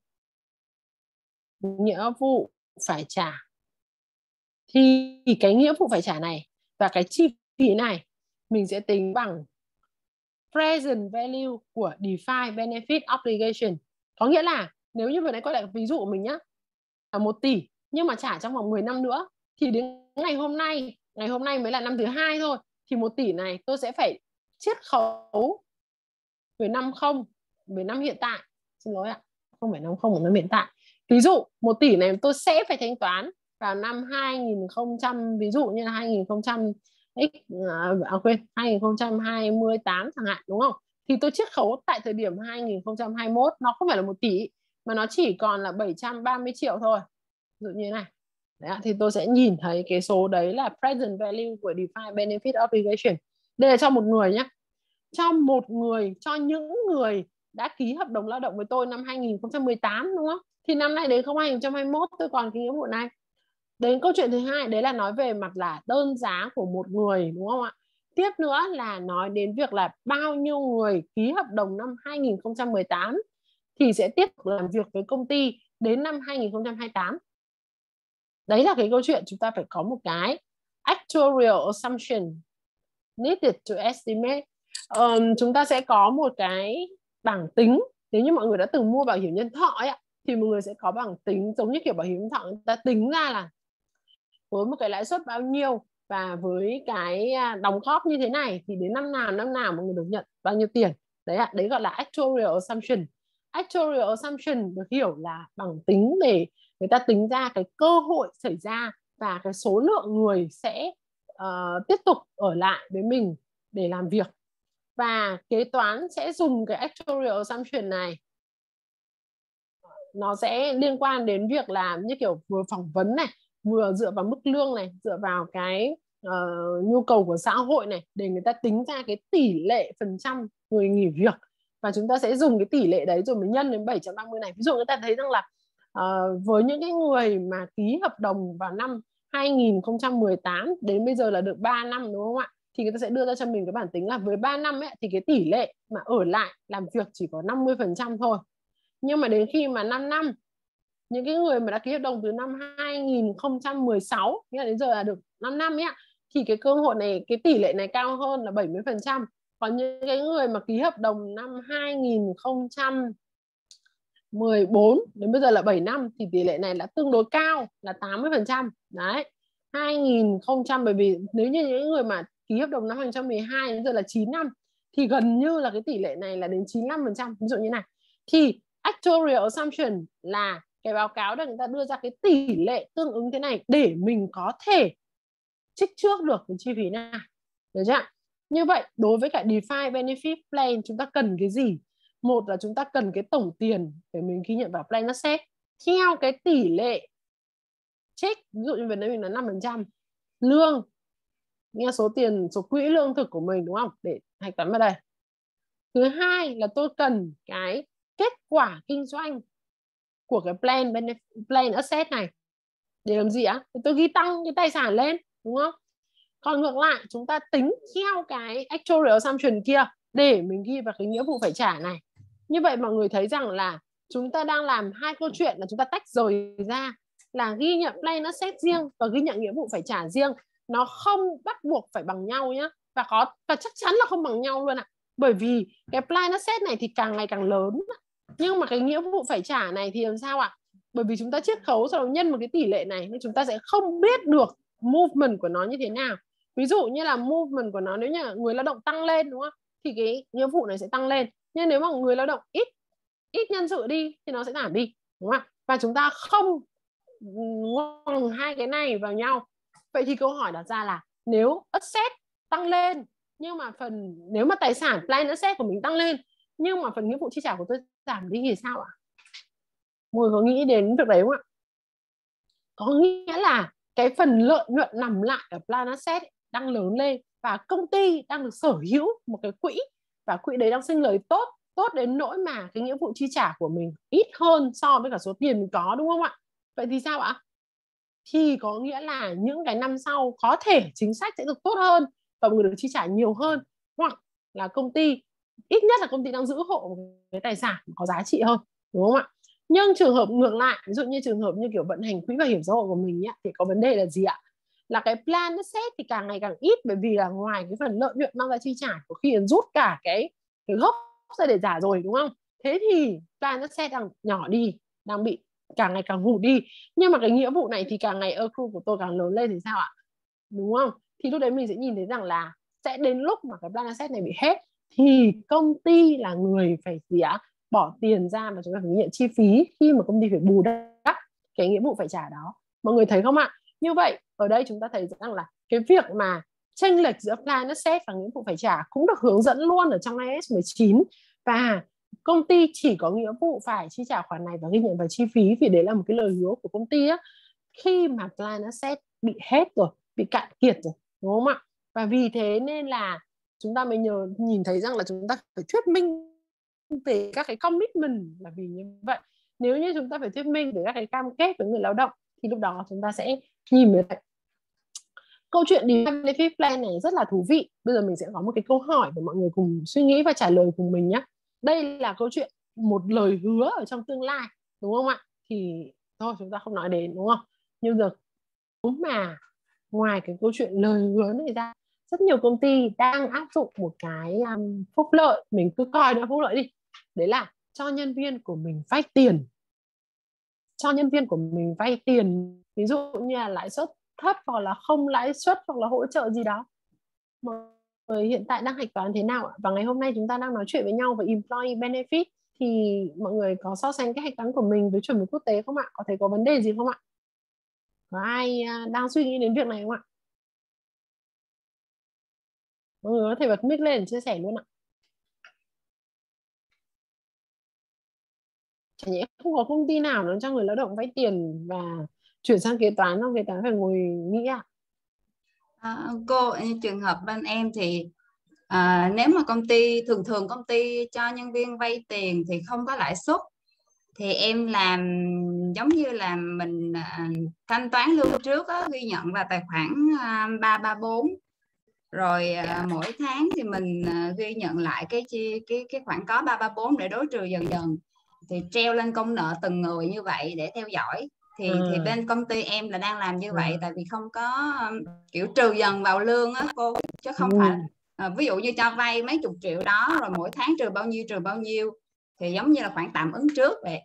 nghĩa vụ phải trả. Thì cái nghĩa vụ phải trả này và cái chi phí này mình sẽ tính bằng present value của defined benefit obligation. Có nghĩa là nếu như vừa nãy quay lại ví dụ của mình nhá, là một tỷ nhưng mà trả trong vòng mười năm nữa, thì đến ngày hôm nay, ngày hôm nay mới là năm thứ hai thôi, thì một tỷ này tôi sẽ phải chiết khấu mười năm không, mười năm hiện tại, xin lỗi ạ, không phải năm không, một năm hiện tại. Ví dụ một tỷ này tôi sẽ phải thanh toán vào năm hai nghìn không trăm, ví dụ như là hai nghìn không trăm x à, quên hai nghìn không trăm hai mươi tám chẳng hạn, đúng không? Thì tôi chiết khấu tại thời điểm hai nghìn không trăm hai mươi mốt nó không phải là một tỷ mà nó chỉ còn là bảy trăm ba mươi triệu thôi, ví dụ như thế này. Đấy, thì tôi sẽ nhìn thấy cái số đấy là present value của defined benefit obligation. Đây là cho một người nhé, cho một người, cho những người đã ký hợp đồng lao động với tôi năm hai nghìn không trăm mười tám, đúng không? Thì năm nay đến hai nghìn không trăm hai mươi mốt tôi còn cái nghĩa vụ này. Đến câu chuyện thứ hai, đấy là nói về mặt là đơn giá của một người, đúng không ạ? Tiếp nữa là nói đến việc là bao nhiêu người ký hợp đồng năm hai nghìn không trăm mười tám thì sẽ tiếp tục làm việc với công ty đến năm hai nghìn không trăm hai mươi tám. Đấy là cái câu chuyện chúng ta phải có một cái actuarial assumption needed to estimate. Um, chúng ta sẽ có một cái bảng tính. Nếu như mọi người đã từng mua bảo hiểm nhân thọ ấy, thì mọi người sẽ có bảng tính giống như kiểu bảo hiểm nhân thọ, người ta tính ra là với một cái lãi suất bao nhiêu và với cái đóng góp như thế này thì đến năm nào năm nào mọi người được nhận bao nhiêu tiền. Đấy ạ, đấy gọi là actuarial assumption. Actuarial assumption được hiểu là bằng tính để người ta tính ra cái cơ hội xảy ra và cái số lượng người sẽ uh, tiếp tục ở lại với mình để làm việc. Và kế toán sẽ dùng cái actuarial assumption này, nó sẽ liên quan đến việc làm như kiểu vừa phỏng vấn này, vừa dựa vào mức lương này, dựa vào cái uh, nhu cầu của xã hội này để người ta tính ra cái tỷ lệ phần trăm người nghỉ việc. Và chúng ta sẽ dùng cái tỷ lệ đấy rồi mới nhân đến bảy trăm ba mươi này. Ví dụ người ta thấy rằng là uh, với những cái người mà ký hợp đồng vào năm hai nghìn không trăm mười tám đến bây giờ là được ba năm, đúng không ạ? Thì người ta sẽ đưa ra cho mình cái bản tính là với ba năm ấy, thì cái tỷ lệ mà ở lại làm việc chỉ có năm mươi phần trăm thôi. Nhưng mà đến khi mà năm năm, những cái người mà đã ký hợp đồng từ năm hai nghìn không trăm mười sáu nghĩa là đến giờ là được năm năm ấy, thì cái cơ hội này, cái tỷ lệ này cao hơn là bảy mươi phần trăm. Còn những cái người mà ký hợp đồng năm hai nghìn không trăm mười bốn đến bây giờ là bảy năm thì tỷ lệ này là tương đối cao là tám mươi phần trăm. Đấy, hai nghìn không trăm, bởi vì nếu như những người mà ký hợp đồng năm hai nghìn không trăm mười hai đến giờ là chín năm thì gần như là cái tỷ lệ này là đến chín mươi lăm phần trăm. Ví dụ như này, thì actuarial assumption là cái báo cáo để người ta đưa ra cái tỷ lệ tương ứng thế này để mình có thể trích trước được cái chi phí này. Được chưa? Như vậy đối với cả defined benefit plan chúng ta cần cái gì? Một là chúng ta cần cái tổng tiền để mình ghi nhận vào plan asset theo cái tỷ lệ check, ví dụ như Việt Nam mình là năm phần trăm lương, nghe số tiền, số quỹ lương thực của mình, đúng không? Để hạch toán vào đây. Thứ hai là tôi cần cái kết quả kinh doanh của cái plan benefit, plan asset này để làm gì ạ? Tôi ghi tăng cái tài sản lên, đúng không? Còn ngược lại chúng ta tính theo cái actuarial assumption kia để mình ghi vào cái nghĩa vụ phải trả này. Như vậy mọi người thấy rằng là chúng ta đang làm hai câu chuyện là chúng ta tách rời ra, là ghi nhận plan asset riêng và ghi nhận nghĩa vụ phải trả riêng. Nó không bắt buộc phải bằng nhau nhé, và có và chắc chắn là không bằng nhau luôn ạ. Bởi vì cái plan asset này thì càng ngày càng lớn, nhưng mà cái nghĩa vụ phải trả này thì làm sao ạ? Bởi vì chúng ta chiết khấu sau đó nhân một cái tỷ lệ này nên chúng ta sẽ không biết được movement của nó như thế nào. Ví dụ như là movement của nó, nếu như người lao động tăng lên, đúng không, thì cái nghĩa vụ này sẽ tăng lên. Nhưng nếu mà người lao động ít ít nhân sự đi thì nó sẽ giảm đi, đúng không? Và chúng ta không ngoằng hai cái này vào nhau. Vậy thì câu hỏi đặt ra là nếu asset tăng lên nhưng mà phần nếu mà tài sản plan asset của mình tăng lên nhưng mà phần nghĩa vụ chi trả của tôi giảm đi thì sao ạ? Mọi người có nghĩ đến việc đấy không ạ? Có nghĩa là cái phần lợi nhuận nằm lại ở plan asset đang lớn lên và công ty đang được sở hữu một cái quỹ và quỹ đấy đang sinh lời tốt, tốt đến nỗi mà cái nghĩa vụ chi trả của mình ít hơn so với cả số tiền mình có, đúng không ạ? Vậy thì sao ạ? Thì có nghĩa là những cái năm sau có thể chính sách sẽ được tốt hơn và người được chi trả nhiều hơn, hoặc là công ty, ít nhất là công ty đang giữ hộ cái tài sản có giá trị hơn, đúng không ạ? Nhưng trường hợp ngược lại, ví dụ như trường hợp như kiểu vận hành quỹ bảo hiểm xã hội của mình ấy, thì có vấn đề là gì ạ? Là cái plan asset thì càng ngày càng ít, bởi vì là ngoài cái phần lợi nhuận mang ra chi trả, có khi rút cả cái, cái gốc ra để trả rồi, đúng không? Thế thì plan asset đang nhỏ đi, đang bị càng ngày càng hụt đi. Nhưng mà cái nghĩa vụ này thì càng ngày accrue của tôi càng lớn lên thì sao ạ? Đúng không? Thì lúc đấy mình sẽ nhìn thấy rằng là sẽ đến lúc mà cái plan asset này bị hết thì công ty là người phải gì ạ? Bỏ tiền ra mà chúng ta phải nhận chi phí khi mà công ty phải bù đắp cái nghĩa vụ phải trả đó. Mọi người thấy không ạ? Như vậy ở đây chúng ta thấy rằng là cái việc mà chênh lệch giữa plan asset và nghĩa vụ phải trả cũng được hướng dẫn luôn ở trong i a ét mười chín, và công ty chỉ có nghĩa vụ phải chi trả khoản này và ghi nhận vào chi phí, vì đấy là một cái lời hứa của công ty á, khi mà plan asset bị hết rồi, bị cạn kiệt rồi, đúng không ạ? Và vì thế nên là chúng ta mới nhớ nhìn thấy rằng là chúng ta phải thuyết minh về các cái commitment là vì như vậy. Nếu như chúng ta phải thuyết minh về các cái cam kết với người lao động thì lúc đó chúng ta sẽ nhìn về câu chuyện Defined Benefit Plan này rất là thú vị. Bây giờ mình sẽ có một cái câu hỏi để mọi người cùng suy nghĩ và trả lời cùng mình nhé. Đây là câu chuyện một lời hứa ở trong tương lai, đúng không ạ? Thì thôi chúng ta không nói đến, đúng không? Nhưng giờ mà ngoài cái câu chuyện lời hứa này ra, rất nhiều công ty đang áp dụng một cái um, phúc lợi, mình cứ coi nó phúc lợi đi. Đấy là cho nhân viên của mình vay tiền. Cho nhân viên của mình vay tiền, ví dụ như là lãi suất thấp hoặc là không lãi suất hoặc là hỗ trợ gì đó. Mọi người hiện tại đang hạch toán thế nào ạ? Và ngày hôm nay chúng ta đang nói chuyện với nhau về employee benefit, thì mọi người có so sánh cái hạch toán của mình với chuẩn mực quốc tế không ạ? Có thấy có vấn đề gì không ạ? Có ai đang suy nghĩ đến việc này không ạ? Mọi người có thể bật mic lên để chia sẻ luôn ạ. Chả nhẽ không có công ty nào nó cho người lao động vay tiền và chuyển sang kế toán không? Kế toán phải ngồi nghĩ ạ. À, cô, trường hợp bên em thì à, nếu mà công ty thường thường công ty cho nhân viên vay tiền thì không có lãi suất, thì em làm giống như là mình à, thanh toán lương trước á, ghi nhận vào tài khoản à, ba ba bốn, rồi à, mỗi tháng thì mình à, ghi nhận lại cái chi cái cái khoản có ba ba bốn để đối trừ dần dần, thì treo lên công nợ từng người như vậy để theo dõi. Thì à. thì bên công ty em là đang làm như à. vậy, tại vì không có um, kiểu trừ dần vào lương á cô, chứ không ừ. phải à, ví dụ như cho vay mấy chục triệu đó rồi mỗi tháng trừ bao nhiêu trừ bao nhiêu, thì giống như là khoản tạm ứng trước vậy.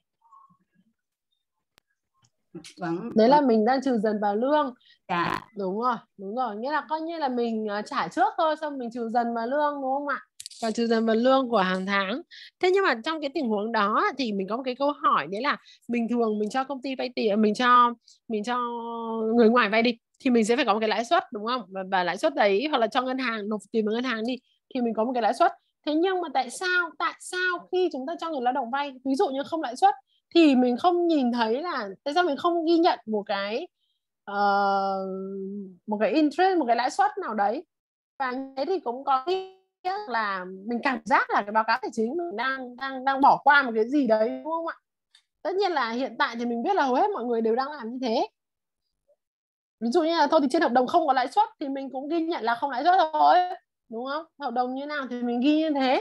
Vẫn Đấy vẫn là mình đang trừ dần vào lương. dạ. Đúng rồi, đúng rồi. Nghĩa là coi như là mình trả trước thôi, xong mình trừ dần vào lương, đúng không ạ? Và trừ dần vào lương của hàng tháng. Thế nhưng mà trong cái tình huống đó thì mình có một cái câu hỏi, đấy là bình thường mình cho công ty vay tiền, mình cho mình cho người ngoài vay đi, thì mình sẽ phải có một cái lãi suất, đúng không? Và, và lãi suất đấy, hoặc là cho ngân hàng, nộp tiền vào ngân hàng đi, thì mình có một cái lãi suất. Thế nhưng mà tại sao tại sao khi chúng ta cho người lao động vay, ví dụ như không lãi suất, thì mình không nhìn thấy là tại sao mình không ghi nhận một cái uh, một cái interest, một cái lãi suất nào đấy. Và thế thì cũng có nghĩa là mình cảm giác là cái báo cáo tài chính mình đang đang đang bỏ qua một cái gì đấy, đúng không ạ? Tất nhiên là hiện tại thì mình biết là hầu hết mọi người đều đang làm như thế. Ví dụ như là thôi thì trên hợp đồng không có lãi suất thì mình cũng ghi nhận là không lãi suất thôi, đúng không? Hợp đồng như nào thì mình ghi như thế.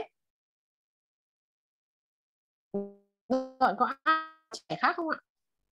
Rồi, có ai trẻ khác không ạ?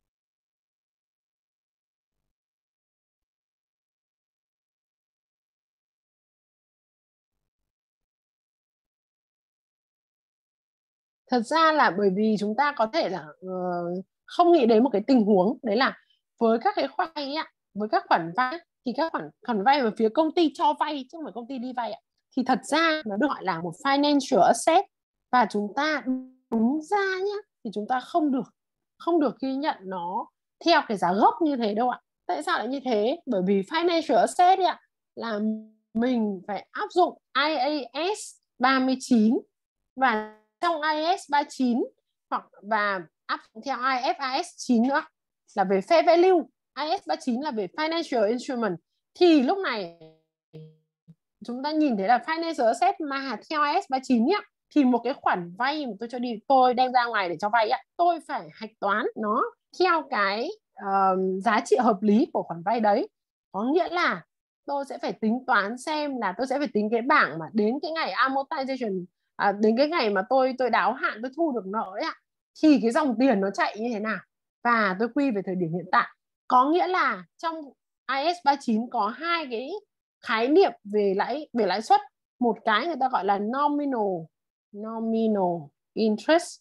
Thật ra là bởi vì chúng ta có thể là uh, không nghĩ đến một cái tình huống, đấy là với các cái khoản vay ạ, với các khoản vay thì các khoản khoản vay ở phía công ty cho vay chứ không phải công ty đi vay ạ, thì thật ra nó được gọi là một financial asset, và chúng ta đúng ra nhé thì chúng ta không được không được ghi nhận nó theo cái giá gốc như thế đâu ạ. Tại sao lại như thế? Bởi vì financial asset ạ là mình phải áp dụng i a ét ba mươi chín, và trong i a ét ba mươi chín hoặc và áp dụng theo i ép rờ ét chín nữa là về fair value, i a ét ba mươi chín là về financial instrument, thì lúc này chúng ta nhìn thấy là financial asset mà theo i a ét ba mươi chín nhá, thì một cái khoản vay mà tôi cho đi, tôi đem ra ngoài để cho vay á, tôi phải hạch toán nó theo cái uh, giá trị hợp lý của khoản vay đấy. Có nghĩa là tôi sẽ phải tính toán xem là tôi sẽ phải tính cái bảng mà đến cái ngày amortization, à, đến cái ngày mà tôi tôi đáo hạn, tôi thu được nợ ấy ạ, thì cái dòng tiền nó chạy như thế nào, và tôi quy về thời điểm hiện tại. Có nghĩa là trong i a ét ba mươi chín có hai cái khái niệm về lãi về lãi suất. Một cái người ta gọi là nominal nominal interest,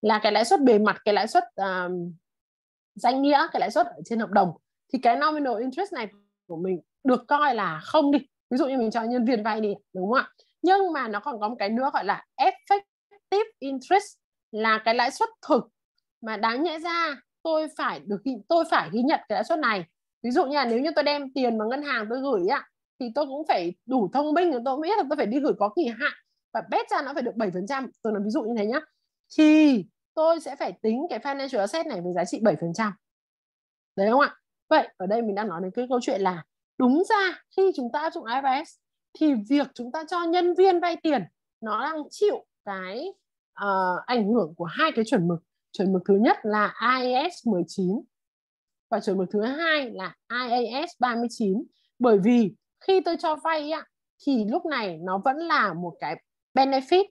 là cái lãi suất bề mặt, cái lãi suất uh, danh nghĩa, cái lãi suất ở trên hợp đồng, thì cái nominal interest này của mình được coi là không đi. Ví dụ như mình cho nhân viên vay đi, đúng không ạ? Nhưng mà nó còn có một cái nữa gọi là effective interest, là cái lãi suất thực mà đáng nhẽ ra tôi phải được tôi phải ghi nhận cái lãi suất này. Ví dụ như là nếu như tôi đem tiền vào ngân hàng tôi gửi ạ, thì tôi cũng phải đủ thông minh, tôi biết là tôi phải đi gửi có kỳ hạn và bet ra nó phải được bảy phần trăm. Tôi nói ví dụ như thế nhá. Thì tôi sẽ phải tính cái financial asset này với giá trị bảy phần trăm. Đấy không ạ? Vậy ở đây mình đang nói đến cái câu chuyện là đúng ra khi chúng ta áp dụng i ép ét thì việc chúng ta cho nhân viên vay tiền nó đang chịu cái uh, ảnh hưởng của hai cái chuẩn mực. Chuẩn mực thứ nhất là i a s mười chín và chuẩn mực thứ hai là i a s ba mươi chín. Bởi vì khi tôi cho vay á, thì lúc này nó vẫn là một cái benefit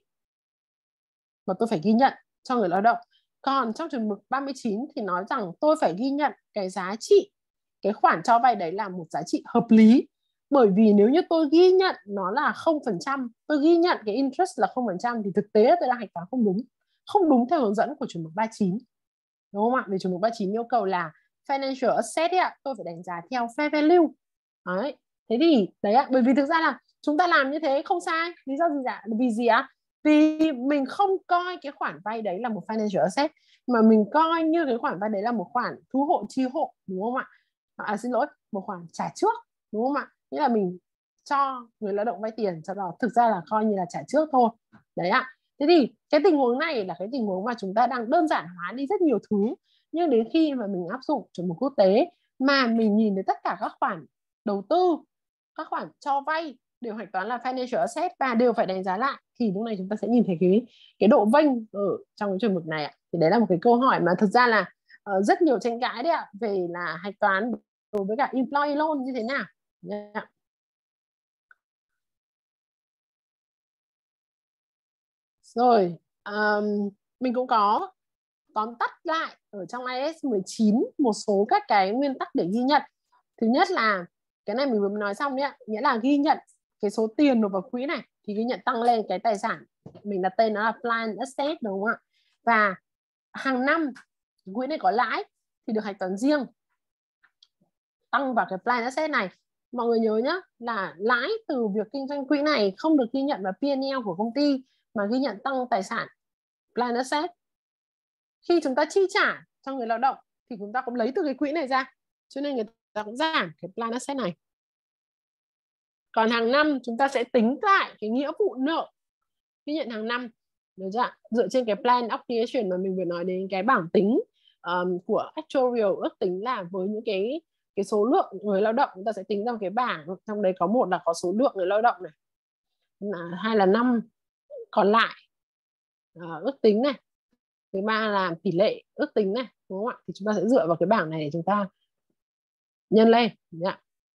mà tôi phải ghi nhận cho người lao động. Còn trong chuẩn mực ba mươi chín thì nói rằng tôi phải ghi nhận cái giá trị, cái khoản cho vay đấy là một giá trị hợp lý. Bởi vì nếu như tôi ghi nhận nó là không phần trăm, tôi ghi nhận cái interest là không phần trăm thì thực tế tôi đang hạch toán không đúng. Không đúng theo hướng dẫn của chuẩn mực ba mươi chín. Đúng không ạ? Vì chuẩn mực ba mươi chín yêu cầu là financial asset ấy ạ, tôi phải đánh giá theo fair value. Đấy. Thế thì đấy ạ, bởi vì thực ra là chúng ta làm như thế không sai. Lý do gì ạ? Vì gì ạ? Vì mình không coi cái khoản vay đấy là một financial asset, mà mình coi như cái khoản vay đấy là một khoản thu hộ chi hộ, đúng không ạ? À, xin lỗi, một khoản trả trước, đúng không ạ? Nghĩa là mình cho người lao động vay tiền, cho đó thực ra là coi như là trả trước thôi. Đấy ạ. Thế thì cái tình huống này là cái tình huống mà chúng ta đang đơn giản hóa đi rất nhiều thứ. Nhưng đến khi mà mình áp dụng chuẩn mực quốc tế mà mình nhìn thấy tất cả các khoản đầu tư, các khoản cho vay đều hạch toán là financial asset và đều phải đánh giá lại, thì lúc này chúng ta sẽ nhìn thấy cái cái độ vênh ở trong cái chuẩn mực này ạ. Thì đấy là một cái câu hỏi mà thực ra là uh, rất nhiều tranh cãi đấy ạ, về là hạch toán đối với cả employee loan như thế nào. Yeah. Rồi, um, mình cũng có tóm tắt lại ở trong i a s mười chín một số các cái nguyên tắc để ghi nhận. Thứ nhất là cái này mình vừa nói xong đấy ạ, nghĩa là ghi nhận cái số tiền nộp vào quỹ này thì ghi nhận tăng lên cái tài sản mình đặt tên nó là plan asset, đúng không ạ? Và hàng năm quỹ này có lãi thì được hạch toán riêng tăng vào cái plan asset này. Mọi người nhớ nhá, là lãi từ việc kinh doanh quỹ này không được ghi nhận vào pê and lờ của công ty mà ghi nhận tăng tài sản plan asset. Khi chúng ta chi trả cho người lao động thì chúng ta cũng lấy từ cái quỹ này ra, cho nên người ta cũng giảm cái plan asset này. Còn hàng năm chúng ta sẽ tính lại cái nghĩa vụ nợ ghi nhận hàng năm, được chưa? Dựa trên cái plan obligation mà mình vừa nói đến, cái bảng tính um, của actuarial ước tính là với những cái cái số lượng người lao động, chúng ta sẽ tính ra cái bảng, trong đấy có một là có số lượng người lao động này, hai là năm còn lại uh, ước tính này, thứ ba là tỷ lệ ước tính này, đúng không ạ? Thì chúng ta sẽ dựa vào cái bảng này để chúng ta nhân lên. Yeah.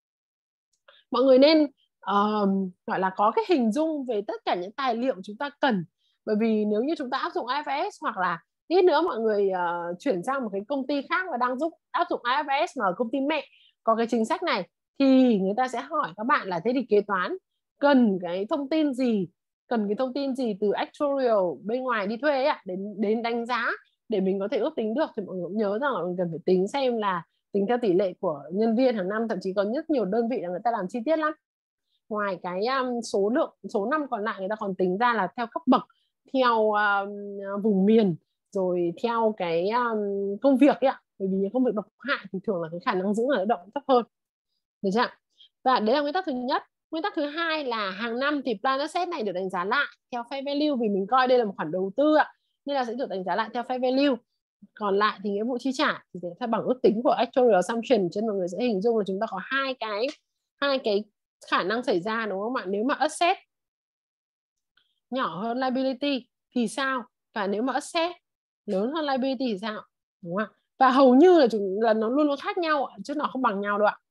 Mọi người nên uh, gọi là có cái hình dung về tất cả những tài liệu chúng ta cần, bởi vì nếu như chúng ta áp dụng i ép ét hoặc là ít nữa mọi người uh, chuyển sang một cái công ty khác và đang giúp áp dụng i ép ét mà ở công ty mẹ có cái chính sách này, thì người ta sẽ hỏi các bạn là thế thì kế toán cần cái thông tin gì, cần cái thông tin gì từ actuarial bên ngoài đi thuê ấy, đến đến đánh giá để mình có thể ước tính được. Thì mọi người cũng nhớ rằng là mình cần phải tính xem là tính theo tỷ lệ của nhân viên hàng năm, thậm chí có rất nhiều đơn vị là người ta làm chi tiết lắm. Ngoài cái um, số lượng số năm còn lại, người ta còn tính ra là theo cấp bậc, theo um, vùng miền, rồi theo cái um, công việc ấy ạ. Bởi vì những công việc độc hại thì thường là cái khả năng giữ người lao động thấp hơn, được chưa? Và đấy là nguyên tắc thứ nhất. Nguyên tắc thứ hai là hàng năm thì plan asset này được đánh giá lại theo fair value, vì mình coi đây là một khoản đầu tư ạ, nên là sẽ được đánh giá lại theo fair value. Còn lại thì nghĩa vụ chi trả thì sẽ theo bằng ước tính của actuarial assumption, cho nên mọi người sẽ hình dung là chúng ta có hai cái hai cái khả năng xảy ra, đúng không ạ? Nếu mà asset nhỏ hơn liability thì sao, và nếu mà asset lớn hơn liability thì sao, đúng không ạ? Và hầu như là, chúng, là nó luôn luôn khác nhau chứ nó không bằng nhau đâu ạ.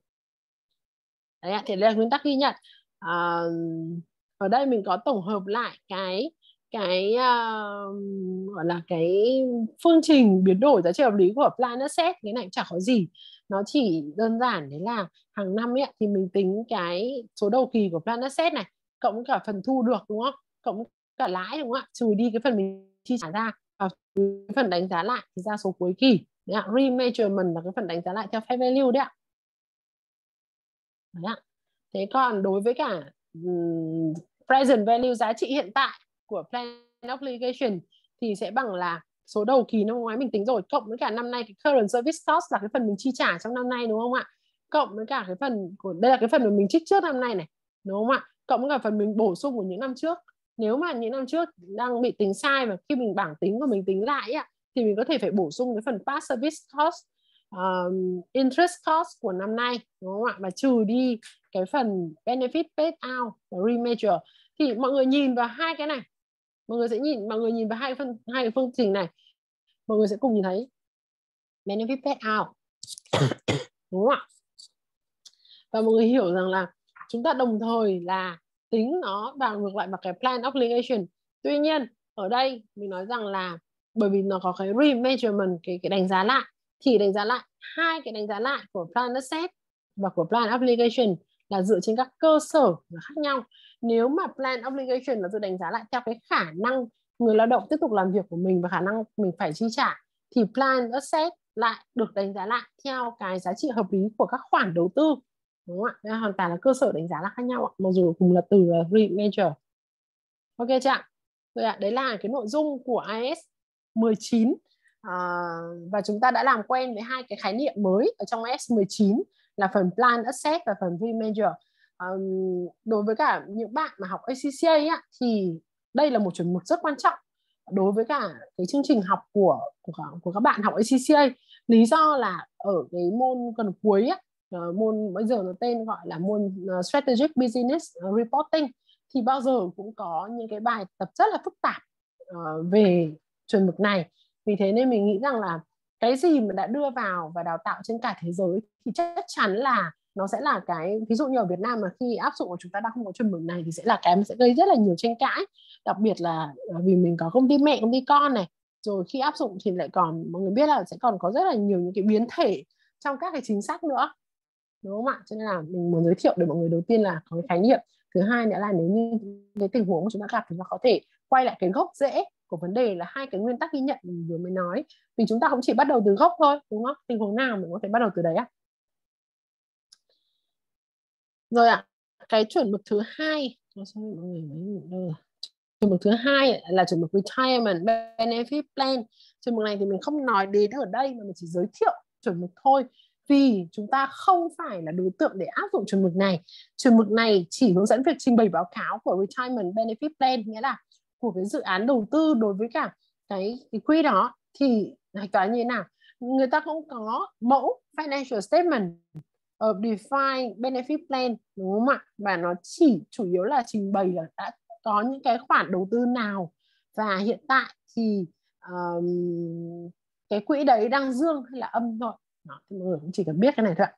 Đấy ạ, thì đây là nguyên tắc ghi nhận. À, ở đây mình có tổng hợp lại cái cái uh, gọi là cái phương trình biến đổi giá trị hợp lý của plan asset. Cái này cũng chả có gì, nó chỉ đơn giản đấy là hàng năm ấy thì mình tính cái số đầu kỳ của plan asset này cộng cả phần thu được, đúng không, cộng cả lãi, đúng không ạ, trừ đi cái phần mình chi trả ra, à, cái phần đánh giá lại thì ra số cuối kỳ. Đấy ạ. Remeasurement là cái phần đánh giá lại theo fair value đấy ạ. Đấy ạ. Thế còn đối với cả um, present value, giá trị hiện tại của plan obligation thì sẽ bằng là số đầu kỳ năm ngoái mình tính rồi, cộng với cả năm nay cái current service cost là cái phần mình chi trả trong năm nay, đúng không ạ? Cộng với cả cái phần của đây là cái phần mà mình trích trước năm nay này, đúng không ạ? Cộng với cả phần mình bổ sung của những năm trước. Nếu mà những năm trước đang bị tính sai và khi mình bảng tính của mình tính lại ấy, thì mình có thể phải bổ sung cái phần past service cost, um, interest cost của năm nay, đúng không ạ? Và trừ đi cái phần benefit paid out và remeasure. Thì mọi người nhìn vào hai cái này, mọi người sẽ nhìn mọi người nhìn vào hai phân hai cái phương trình này, mọi người sẽ cùng nhìn thấy benefit paid out, đúng không ạ? Và mọi người hiểu rằng là chúng ta đồng thời là tính nó vào ngược lại vào cái plan obligation. Tuy nhiên ở đây mình nói rằng là bởi vì nó có cái remeasurement, cái cái đánh giá lại, thì đánh giá lại hai cái đánh giá lại của plan asset và của plan obligation là dựa trên các cơ sở khác nhau. Nếu mà plan obligation là tự đánh giá lại theo cái khả năng người lao động tiếp tục làm việc của mình và khả năng mình phải chi trả, thì plan asset lại được đánh giá lại theo cái giá trị hợp lý của các khoản đầu tư, đúng không ạ? Nên hoàn toàn là cơ sở đánh giá là khác nhau ạ, mặc dù cùng là từ là remeasure. Ok chưa ạ? Rồi ạ, đấy là cái nội dung của i ét mười chín. À, và chúng ta đã làm quen với hai cái khái niệm mới ở trong i ét mười chín là phần plan asset và phần remeasure. À, đối với cả những bạn mà học a xê xê a á, thì đây là một chuẩn mực rất quan trọng đối với cả cái chương trình học của của, của các bạn học a xê xê a. Lý do là ở cái môn gần cuối á, uh, môn bây giờ nó tên gọi là môn uh, Strategic Business Reporting, thì bao giờ cũng có những cái bài tập rất là phức tạp uh, về chuẩn mực này. Vì thế nên mình nghĩ rằng là cái gì mà đã đưa vào và đào tạo trên cả thế giới thì chắc chắn là nó sẽ là cái, ví dụ như ở Việt Nam mà khi áp dụng của chúng ta đang không có chuẩn mực này thì sẽ là cái mà sẽ gây rất là nhiều tranh cãi, đặc biệt là vì mình có công ty mẹ, công ty con này, rồi khi áp dụng thì lại còn, mọi người biết là sẽ còn có rất là nhiều những cái biến thể trong các cái chính sách nữa, đúng không ạ? Cho nên là mình muốn giới thiệu để mọi người đầu tiên là có cái khái niệm, thứ hai nữa là nếu như cái tình huống mà chúng ta gặp thì nó có thể quay lại cái gốc rễ của vấn đề là hai cái nguyên tắc ghi nhận mình vừa mới nói, vì chúng ta cũng chỉ bắt đầu từ gốc thôi, đúng không? Tình huống nào mình có thể bắt đầu từ đấy á. Rồi ạ, cái chuẩn mực thứ hai, chuẩn mực thứ hai là chuẩn mực retirement benefit plan. Chuẩn mực này thì mình không nói đến ở đây mà mình chỉ giới thiệu chuẩn mực thôi, vì chúng ta không phải là đối tượng để áp dụng chuẩn mực này. Chuẩn mực này chỉ hướng dẫn việc trình bày báo cáo của retirement benefit plan, nghĩa là của cái dự án đầu tư đối với cả cái, cái quỹ đó thì hạch toán như thế nào. Người ta cũng có mẫu financial statement of defined benefit plan, đúng không ạ? Và nó chỉ chủ yếu là trình bày là đã có những cái khoản đầu tư nào và hiện tại thì um, cái quỹ đấy đang dương hay là âm thôi. Đó, thì mọi người cũng chỉ cần biết cái này thôi ạ.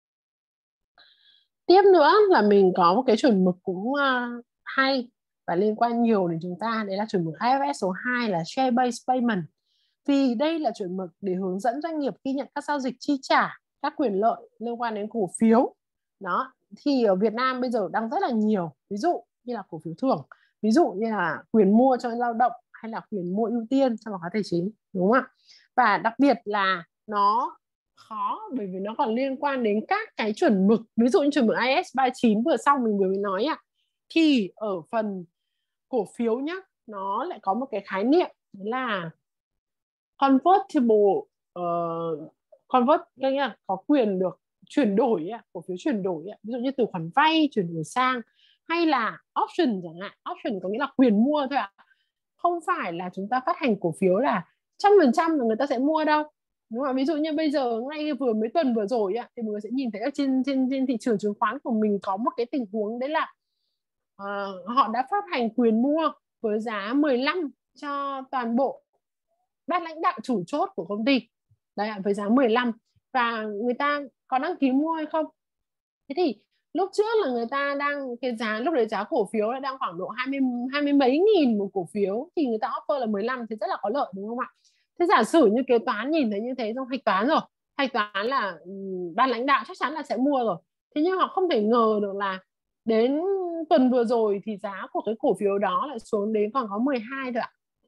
Tiếp nữa là mình có một cái chuẩn mực cũng uh, hay và liên quan nhiều đến chúng ta, đấy là chuẩn mực i ép ét số hai là share based payment. Vì đây là chuẩn mực để hướng dẫn doanh nghiệp ghi nhận các giao dịch chi trả các quyền lợi liên quan đến cổ phiếu. Đó, thì ở Việt Nam bây giờ đang rất là nhiều, ví dụ như là cổ phiếu thưởng, ví dụ như là quyền mua cho lao động hay là quyền mua ưu tiên trong báo cáo tài chính, đúng không ạ? Và đặc biệt là nó khó bởi vì nó còn liên quan đến các cái chuẩn mực, ví dụ như chuẩn mực i ét ba mươi chín vừa xong mình vừa mới nói ạ. Thì ở phần cổ phiếu nhá, nó lại có một cái khái niệm là convertible, uh, convert, nghĩa là có quyền được chuyển đổi, cổ phiếu chuyển đổi, ví dụ như từ khoản vay chuyển đổi sang, hay là option chẳng hạn. Option có nghĩa là quyền mua thôi ạ, không phải là chúng ta phát hành cổ phiếu là trăm phần trăm là người ta sẽ mua đâu, đúng không? Ví dụ như bây giờ ngay vừa mấy tuần vừa rồi thì mọi người sẽ nhìn thấy ở trên trên trên thị trường chứng khoán của mình có một cái tình huống, đấy là uh, họ đã phát hành quyền mua với giá mười lăm cho toàn bộ ban lãnh đạo chủ chốt của công ty đấy, với giá mười lăm, và người ta có đăng ký mua hay không. Thế thì lúc trước là người ta đang, cái giá lúc đấy giá cổ phiếu là đang khoảng độ hai mươi, hai mươi mấy nghìn một cổ phiếu, thì người ta offer là mười lăm thì rất là có lợi, đúng không ạ? Thế giả sử như kế toán nhìn thấy như thế, xong hạch toán rồi, hạch toán là ban lãnh đạo chắc chắn là sẽ mua rồi, thế nhưng họ không thể ngờ được là đến tuần vừa rồi thì giá của cái cổ phiếu đó lại xuống đến còn có mười hai thôi ạ.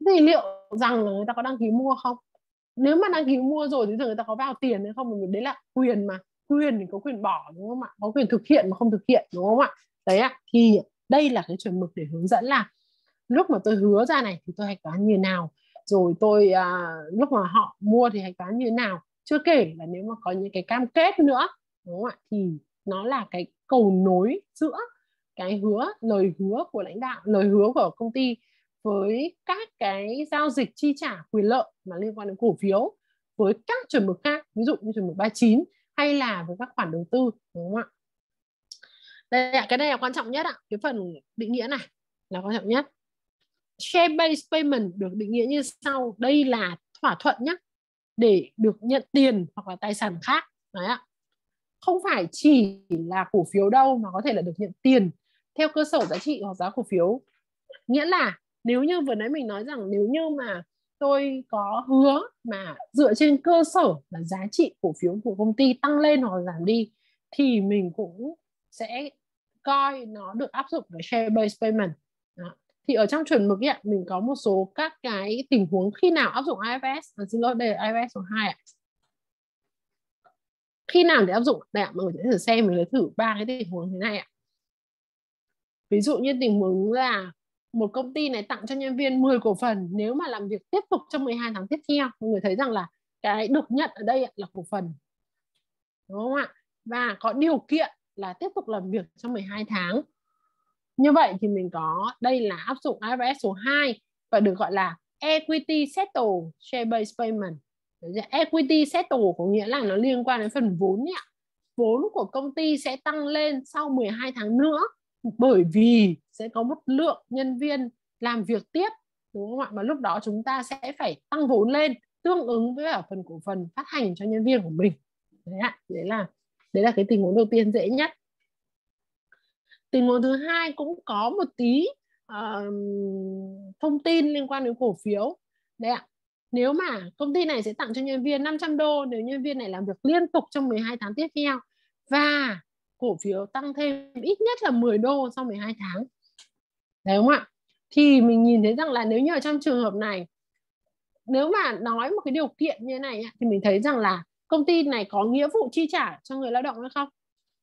Thì liệu rằng là người ta có đăng ký mua không? Nếu mà đăng ký mua rồi thì giờ người ta có vào tiền hay không? Bởi vì đấy là quyền mà, quyền thì có quyền bỏ đúng không ạ? Có quyền thực hiện mà không thực hiện đúng không ạ? Đấy ạ, thì đây là cái chuẩn mực để hướng dẫn là lúc mà tôi hứa ra này thì tôi hạch toán như nào, rồi tôi à, lúc mà họ mua thì hạch toán như nào. Chưa kể là nếu mà có những cái cam kết nữa đúng không ạ, thì nó là cái cầu nối giữa cái hứa, lời hứa của lãnh đạo, lời hứa của công ty với các cái giao dịch chi trả quyền lợi mà liên quan đến cổ phiếu với các chuẩn mực khác, ví dụ như chuẩn mực ba mươi chín hay là với các khoản đầu tư đúng không ạ? Đây, cái này là quan trọng nhất ạ. Cái phần định nghĩa này là quan trọng nhất. Share based payment được định nghĩa như sau. Đây là thỏa thuận nhé, để được nhận tiền hoặc là tài sản khác. Đấy ạ. Không phải chỉ là cổ phiếu đâu mà có thể là được nhận tiền theo cơ sở giá trị hoặc giá cổ phiếu. Nghĩa là nếu như vừa nãy mình nói rằng nếu như mà tôi có hứa mà dựa trên cơ sở là giá trị cổ phiếu của công ty tăng lên hoặc giảm đi thì mình cũng sẽ coi nó được áp dụng cái share based payment. Đó. Thì ở trong chuẩn mực ấy, mình có một số các cái tình huống khi nào áp dụng i ép ét. À, xin lỗi, đây là i ép ét số hai ạ. Khi nào để áp dụng? Đây ạ, mọi người sẽ thử xem, mình sẽ thử ba cái tình huống thế này ạ. Ví dụ như tình huống là một công ty này tặng cho nhân viên mười cổ phần nếu mà làm việc tiếp tục trong mười hai tháng tiếp theo. Mọi người thấy rằng là cái được nhận ở đây là cổ phần, đúng không ạ? Và có điều kiện là tiếp tục làm việc trong mười hai tháng. Như vậy thì mình có, đây là áp dụng i ép ét số hai và được gọi là equity settle share based payment. Equity settle có nghĩa là nó liên quan đến phần vốn nhỉ? Vốn của công ty sẽ tăng lên sau mười hai tháng nữa bởi vì sẽ có một lượng nhân viên làm việc tiếp, đúng không ạ? Mà lúc đó chúng ta sẽ phải tăng vốn lên tương ứng với ở phần cổ phần phát hành cho nhân viên của mình. Đấy ạ, đấy là đấy là cái tình huống đầu tiên dễ nhất. Tình huống thứ hai cũng có một tí uh, thông tin liên quan đến cổ phiếu. Đấy ạ. Nếu mà công ty này sẽ tặng cho nhân viên năm trăm đô nếu nhân viên này làm việc liên tục trong mười hai tháng tiếp theo và cổ phiếu tăng thêm ít nhất là mười đô sau mười hai tháng. Đấy không ạ? Thì mình nhìn thấy rằng là nếu như ở trong trường hợp này, nếu mà nói một cái điều kiện như thế này thì mình thấy rằng là công ty này có nghĩa vụ chi trả cho người lao động hay không?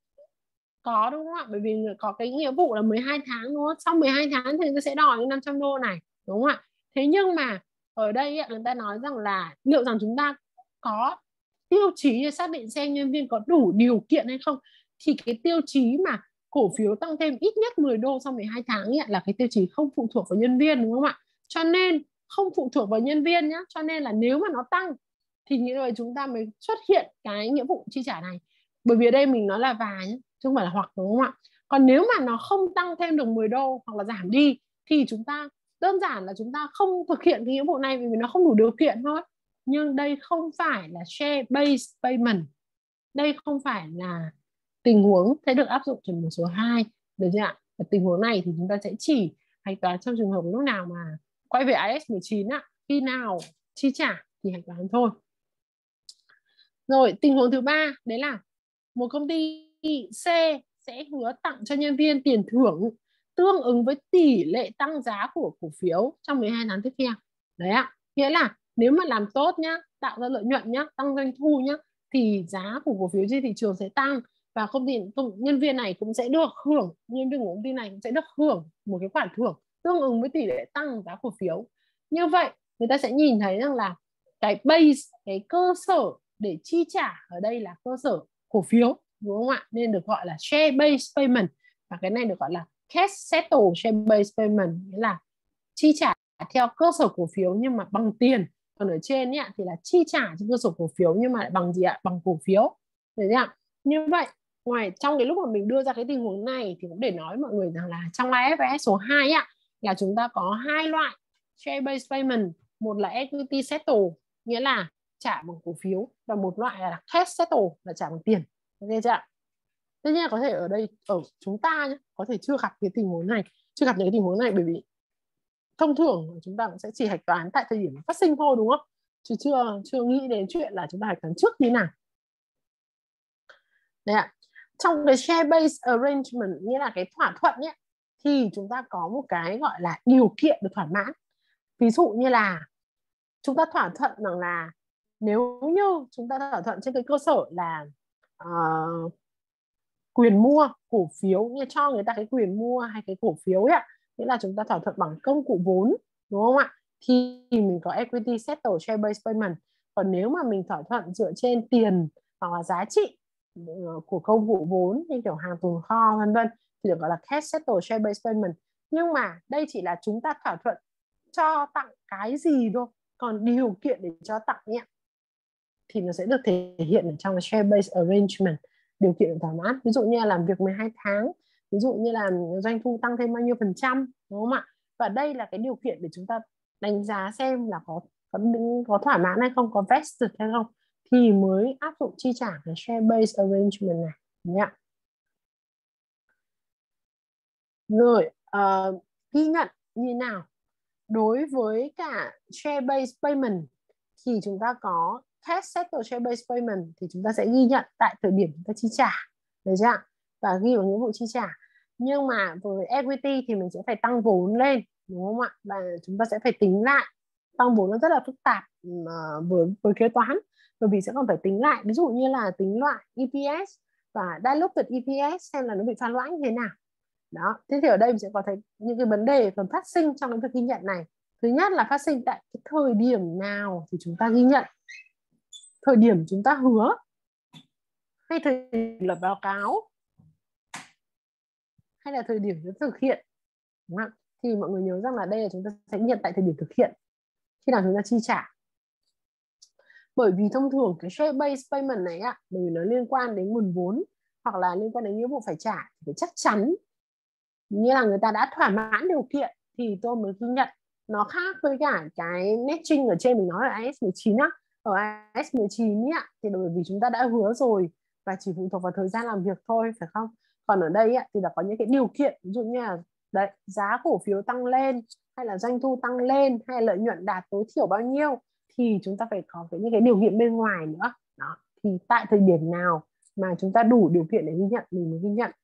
Có đúng không ạ? Bởi vì có cái nghĩa vụ là mười hai tháng đúng không? Sau mười hai tháng thì người ta sẽ đòi năm trăm đô này, đúng không ạ? Thế nhưng mà ở đây người ta nói rằng là liệu rằng chúng ta có tiêu chí để xác định xem nhân viên có đủ điều kiện hay không. Thì cái tiêu chí mà cổ phiếu tăng thêm ít nhất mười đô sau mười hai tháng ấy là cái tiêu chí không phụ thuộc vào nhân viên, đúng không ạ? Cho nên không phụ thuộc vào nhân viên nhá. Cho nên là nếu mà nó tăng thì như vậy chúng ta mới xuất hiện cái nghĩa vụ chi trả này. Bởi vì ở đây mình nói là và nhé, chứ không phải là hoặc, đúng không ạ? Còn nếu mà nó không tăng thêm được mười đô hoặc là giảm đi thì chúng ta đơn giản là chúng ta không thực hiện cái nghĩa vụ này vì nó không đủ điều kiện thôi. Nhưng đây không phải là share based payment. Đây không phải là tình huống sẽ được áp dụng chuẩn mực số hai, được chưa ạ? Ở tình huống này thì chúng ta sẽ chỉ hạch toán trong trường hợp lúc nào mà quay về i ét mười chín ạ, khi nào chi trả thì hạch toán thôi. Rồi tình huống thứ ba đấy là một công ty C sẽ hứa tặng cho nhân viên tiền thưởng tương ứng với tỷ lệ tăng giá của cổ phiếu trong mười hai tháng tiếp theo. Đấy ạ, nghĩa là nếu mà làm tốt nhá, tạo ra lợi nhuận nhá, tăng doanh thu nhá, thì giá của cổ phiếu trên thị trường sẽ tăng và công ty công, nhân viên này cũng sẽ được hưởng, nhân viên của công ty này cũng sẽ được hưởng một cái khoản thưởng tương ứng với tỷ lệ tăng giá cổ phiếu. Như vậy người ta sẽ nhìn thấy rằng là cái base, cái cơ sở để chi trả ở đây là cơ sở cổ phiếu, đúng không ạ? Nên được gọi là share based payment, và cái này được gọi là cash settle share based payment, nghĩa là chi trả theo cơ sở cổ phiếu nhưng mà bằng tiền. Còn ở trên ấy, thì là chi trả trên cơ sở cổ phiếu nhưng mà lại bằng gì ạ? Bằng cổ phiếu. Đấy ạ. Như vậy ngoài trong cái lúc mà mình đưa ra cái tình huống này thì cũng để nói mọi người rằng là trong i ép ét số hai ạ, là chúng ta có hai loại share based payment. Một là equity settle, nghĩa là trả bằng cổ phiếu, và một loại là cash settle là trả bằng tiền. Ok chưa ạ? Tất nhiên là có thể ở đây ở chúng ta nhé, có thể chưa gặp cái tình huống này, chưa gặp những cái tình huống này bởi vì thông thường chúng ta cũng sẽ chỉ hạch toán tại thời điểm phát sinh thôi, đúng không? Chứ chưa chưa nghĩ đến chuyện là chúng ta hạch toán trước như nào. Đấy ạ. Trong cái share based arrangement, nghĩa là cái thỏa thuận nhé, thì chúng ta có một cái gọi là điều kiện được thỏa mãn. Ví dụ như là chúng ta thỏa thuận rằng là nếu như chúng ta thỏa thuận trên cái cơ sở là uh, quyền mua cổ phiếu, như cho người ta cái quyền mua hay cái cổ phiếu ấy, nghĩa là chúng ta thỏa thuận bằng công cụ vốn, đúng không ạ? Thì mình có equity settle share based payment. Còn nếu mà mình thỏa thuận dựa trên tiền hoặc là giá trị của công cụ vốn như kiểu hàng tồn kho vân vân thì được gọi là cash settle share based payment. Nhưng mà đây chỉ là chúng ta thỏa thuận cho tặng cái gì thôi, còn điều kiện để cho tặng nhé thì nó sẽ được thể hiện ở trong share based arrangement, điều kiện thỏa mãn. Ví dụ như là làm việc mười hai tháng, ví dụ như là doanh thu tăng thêm bao nhiêu phần trăm, đúng không ạ? Và đây là cái điều kiện để chúng ta đánh giá xem là có có, có thỏa mãn hay không, có vested hay không, thì mới áp dụng chi trả cái share based arrangement này nhé. Rồi uh, ghi nhận như nào đối với cả share based payment thì chúng ta có cash settle share based payment thì chúng ta sẽ ghi nhận tại thời điểm chúng ta chi trả, được chưa? Và ghi vào nghĩa vụ chi trả. Nhưng mà với equity thì mình sẽ phải tăng vốn lên, đúng không ạ? Và chúng ta sẽ phải tính lại. Tăng vốn nó rất là phức tạp với với kế toán, bởi vì sẽ còn phải tính lại, ví dụ như là tính loại e pê ét và diluted e pê ét xem là nó bị pha loãng như thế nào. Đó, thế thì ở đây mình sẽ có thấy những cái vấn đề còn phát sinh trong cái việc ghi nhận này. Thứ nhất là phát sinh tại cái thời điểm nào thì chúng ta ghi nhận, thời điểm chúng ta hứa hay thời điểm lập báo cáo hay là thời điểm chúng ta thực hiện, đúng không? Thì mọi người nhớ rằng là đây là chúng ta sẽ nhận tại thời điểm thực hiện, khi nào chúng ta chi trả. Bởi vì thông thường cái share based payment này ạ, bởi vì nó liên quan đến nguồn vốn hoặc là liên quan đến nghĩa vụ phải trả thì phải chắc chắn như là người ta đã thỏa mãn điều kiện thì tôi mới ghi nhận. Nó khác với cả cái matching ở trên mình nói ở i ét mười chín á. Ở i ét mười chín á, thì bởi vì chúng ta đã hứa rồi và chỉ phụ thuộc vào thời gian làm việc thôi, phải không? Còn ở đây á, thì đã có những cái điều kiện, ví dụ như là đấy, giá cổ phiếu tăng lên hay là doanh thu tăng lên hay là lợi nhuận đạt tối thiểu bao nhiêu thì chúng ta phải có cái, những cái điều kiện bên ngoài nữa. Đó. Thì tại thời điểm nào mà chúng ta đủ điều kiện để ghi nhận mình mới ghi nhận.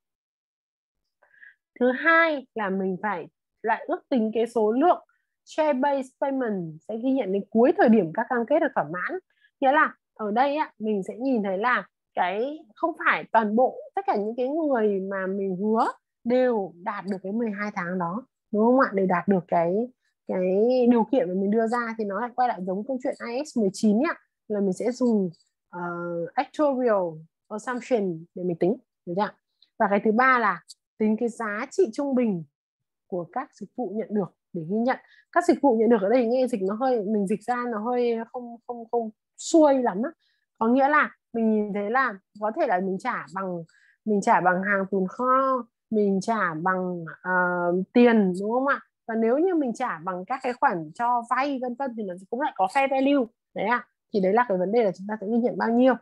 Thứ hai là mình phải lại ước tính cái số lượng share based payment sẽ ghi nhận đến cuối thời điểm các cam kết được thỏa mãn. Nghĩa là ở đây á, mình sẽ nhìn thấy là cái không phải toàn bộ tất cả những cái người mà mình hứa đều đạt được cái mười hai tháng đó, đúng không ạ? Đều đạt được cái cái điều kiện mà mình đưa ra thì nó lại quay lại giống câu chuyện i ét mười chín nhá, là mình sẽ dùng uh, actuarial assumption để mình tính, được chưa? Và cái thứ ba là tính cái giá trị trung bình của các dịch vụ nhận được để ghi nhận. Các dịch vụ nhận được ở đây nghe dịch nó hơi, mình dịch ra nó hơi không không không xuôi lắm á. Có nghĩa là mình nhìn thấy là có thể là mình trả bằng mình trả bằng hàng tồn kho, mình trả bằng uh, tiền, đúng không ạ? Và nếu như mình trả bằng các cái khoản cho vay vân vân thì nó cũng lại có fair value. Đấy ạ. À, thì đấy là cái vấn đề là chúng ta sẽ ghi nhận bao nhiêu.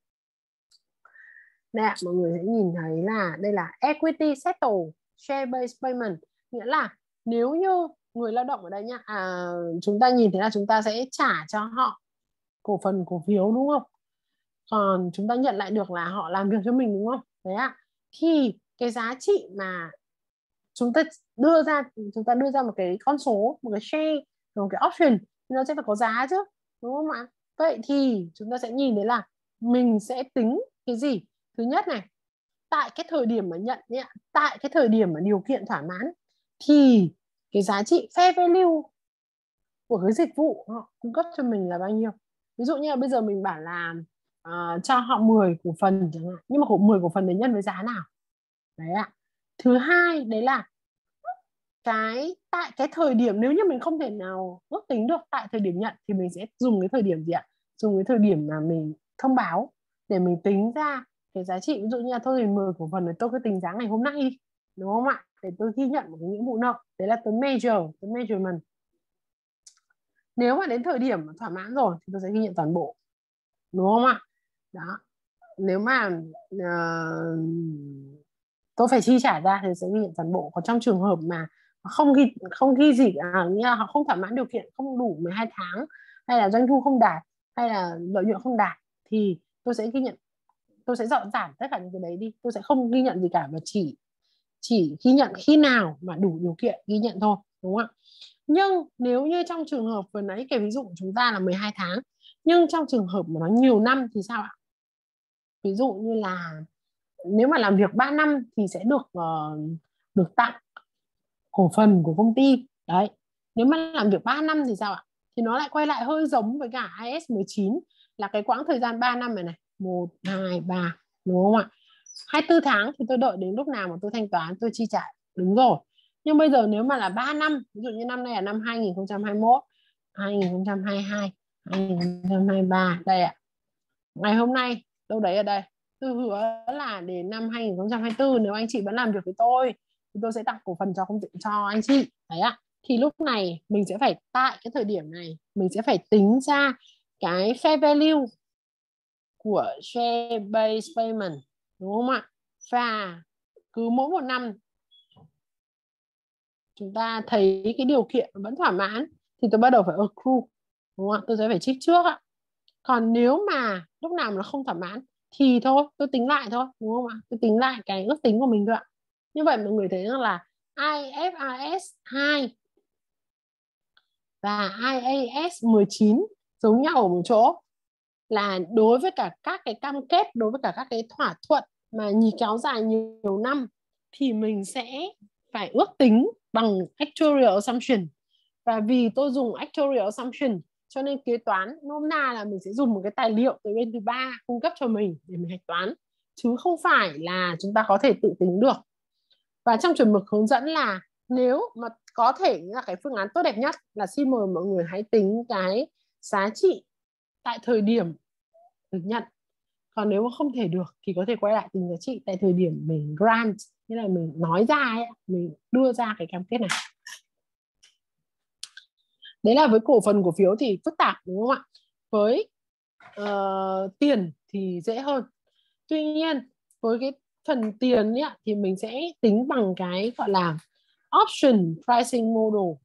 Đây ạ, mọi người sẽ nhìn thấy là đây là equity settle share based payment, nghĩa là nếu như người lao động ở đây nhá, à, chúng ta nhìn thấy là chúng ta sẽ trả cho họ cổ phần cổ phiếu, đúng không? Còn chúng ta nhận lại được là họ làm việc cho mình, đúng không? Đấy ạ. Thì cái giá trị mà chúng ta đưa ra, chúng ta đưa ra một cái con số, một cái share, một cái option thì nó sẽ phải có giá chứ, đúng không ạ? Vậy thì chúng ta sẽ nhìn thấy là mình sẽ tính cái gì? Thứ nhất này, tại cái thời điểm mà nhận nhé, tại cái thời điểm mà điều kiện thỏa mãn thì cái giá trị fair value của cái dịch vụ họ cung cấp cho mình là bao nhiêu. Ví dụ như là bây giờ mình bảo là uh, cho họ mười cổ phần chẳng hạn, nhưng mà cổ mười cổ phần để nhân với giá nào. Đấy ạ. Thứ hai đấy là cái tại cái thời điểm, nếu như mình không thể nào ước tính được tại thời điểm nhận thì mình sẽ dùng cái thời điểm gì ạ? Dùng cái thời điểm mà mình thông báo để mình tính ra cái giá trị. Ví dụ như là thôi thì mười cổ phần thì tôi cứ tính giá ngày hôm nay đi, đúng không ạ? Để tôi ghi nhận một cái nghĩa vụ nợ. Đấy là tôi measure, tôi measurement. Nếu mà đến thời điểm thỏa mãn rồi thì tôi sẽ ghi nhận toàn bộ, đúng không ạ? Đó. Nếu mà uh, tôi phải chi trả ra thì sẽ ghi nhận toàn bộ. Còn trong trường hợp mà không ghi không ghi gì à, nghĩa là họ không thỏa mãn điều kiện, không đủ mười hai tháng, hay là doanh thu không đạt, hay là lợi nhuận không đạt thì tôi sẽ ghi nhận, tôi sẽ dọn giảm tất cả những cái đấy đi, tôi sẽ không ghi nhận gì cả, mà chỉ chỉ ghi nhận khi nào mà đủ điều kiện ghi nhận thôi, đúng không ạ? Nhưng nếu như trong trường hợp vừa nãy cái ví dụ của chúng ta là mười hai tháng, nhưng trong trường hợp mà nó nhiều năm thì sao ạ? Ví dụ như là nếu mà làm việc ba năm thì sẽ được uh, được tặng cổ phần của công ty. Đấy. Nếu mà làm việc ba năm thì sao ạ? Thì nó lại quay lại hơi giống với cả i ét mười chín là cái quãng thời gian ba năm này này, một, hai, ba, đúng không ạ? hai mươi tư tháng thì tôi đợi đến lúc nào mà tôi thanh toán, tôi chi trả, đúng rồi. Nhưng bây giờ nếu mà là ba năm, ví dụ như năm nay là năm hai nghìn không trăm hai mươi mốt, hai nghìn không trăm hai mươi hai, hai nghìn không trăm hai mươi ba, đây ạ. Ngày hôm nay, đâu đấy ở đây, tôi hứa là đến năm hai nghìn không trăm hai mươi tư nếu anh chị vẫn làm việc với tôi thì tôi sẽ tặng cổ phần cho công ty, cho anh chị. Đấy ạ. Thì lúc này mình sẽ phải, tại cái thời điểm này mình sẽ phải tính ra cái fair value của share based payment, đúng không ạ? Và cứ mỗi một năm chúng ta thấy cái điều kiện vẫn thỏa mãn thì tôi bắt đầu phải accrue, đúng không ạ? Tôi sẽ phải trích trước ạ. Còn nếu mà lúc nào mà nó không thỏa mãn thì thôi, tôi tính lại thôi, đúng không ạ? Tôi tính lại cái ước tính của mình thôi ạ. Như vậy mọi người thấy rằng là i ép rờ ét hai và i a ét mười chín giống nhau ở một chỗ là đối với cả các cái cam kết, đối với cả các cái thỏa thuận mà nhìn kéo dài nhiều, nhiều năm thì mình sẽ phải ước tính bằng actuarial assumption. Và vì tôi dùng actuarial assumption cho nên kế toán nôm na là mình sẽ dùng một cái tài liệu từ bên thứ ba cung cấp cho mình để mình hạch toán, chứ không phải là chúng ta có thể tự tính được. Và trong chuẩn mực hướng dẫn là nếu mà có thể là cái phương án tốt đẹp nhất là xin mời mọi người hãy tính cái giá trị tại thời điểm được nhận. Còn nếu mà không thể được thì có thể quay lại tính giá trị tại thời điểm mình grant, nghĩa là mình nói ra ấy, mình đưa ra cái cam kết này. Đấy là với cổ phần cổ phiếu thì phức tạp, đúng không ạ? Với uh, tiền thì dễ hơn. Tuy nhiên với cái phần tiền ấy, thì mình sẽ tính bằng cái gọi là option pricing model.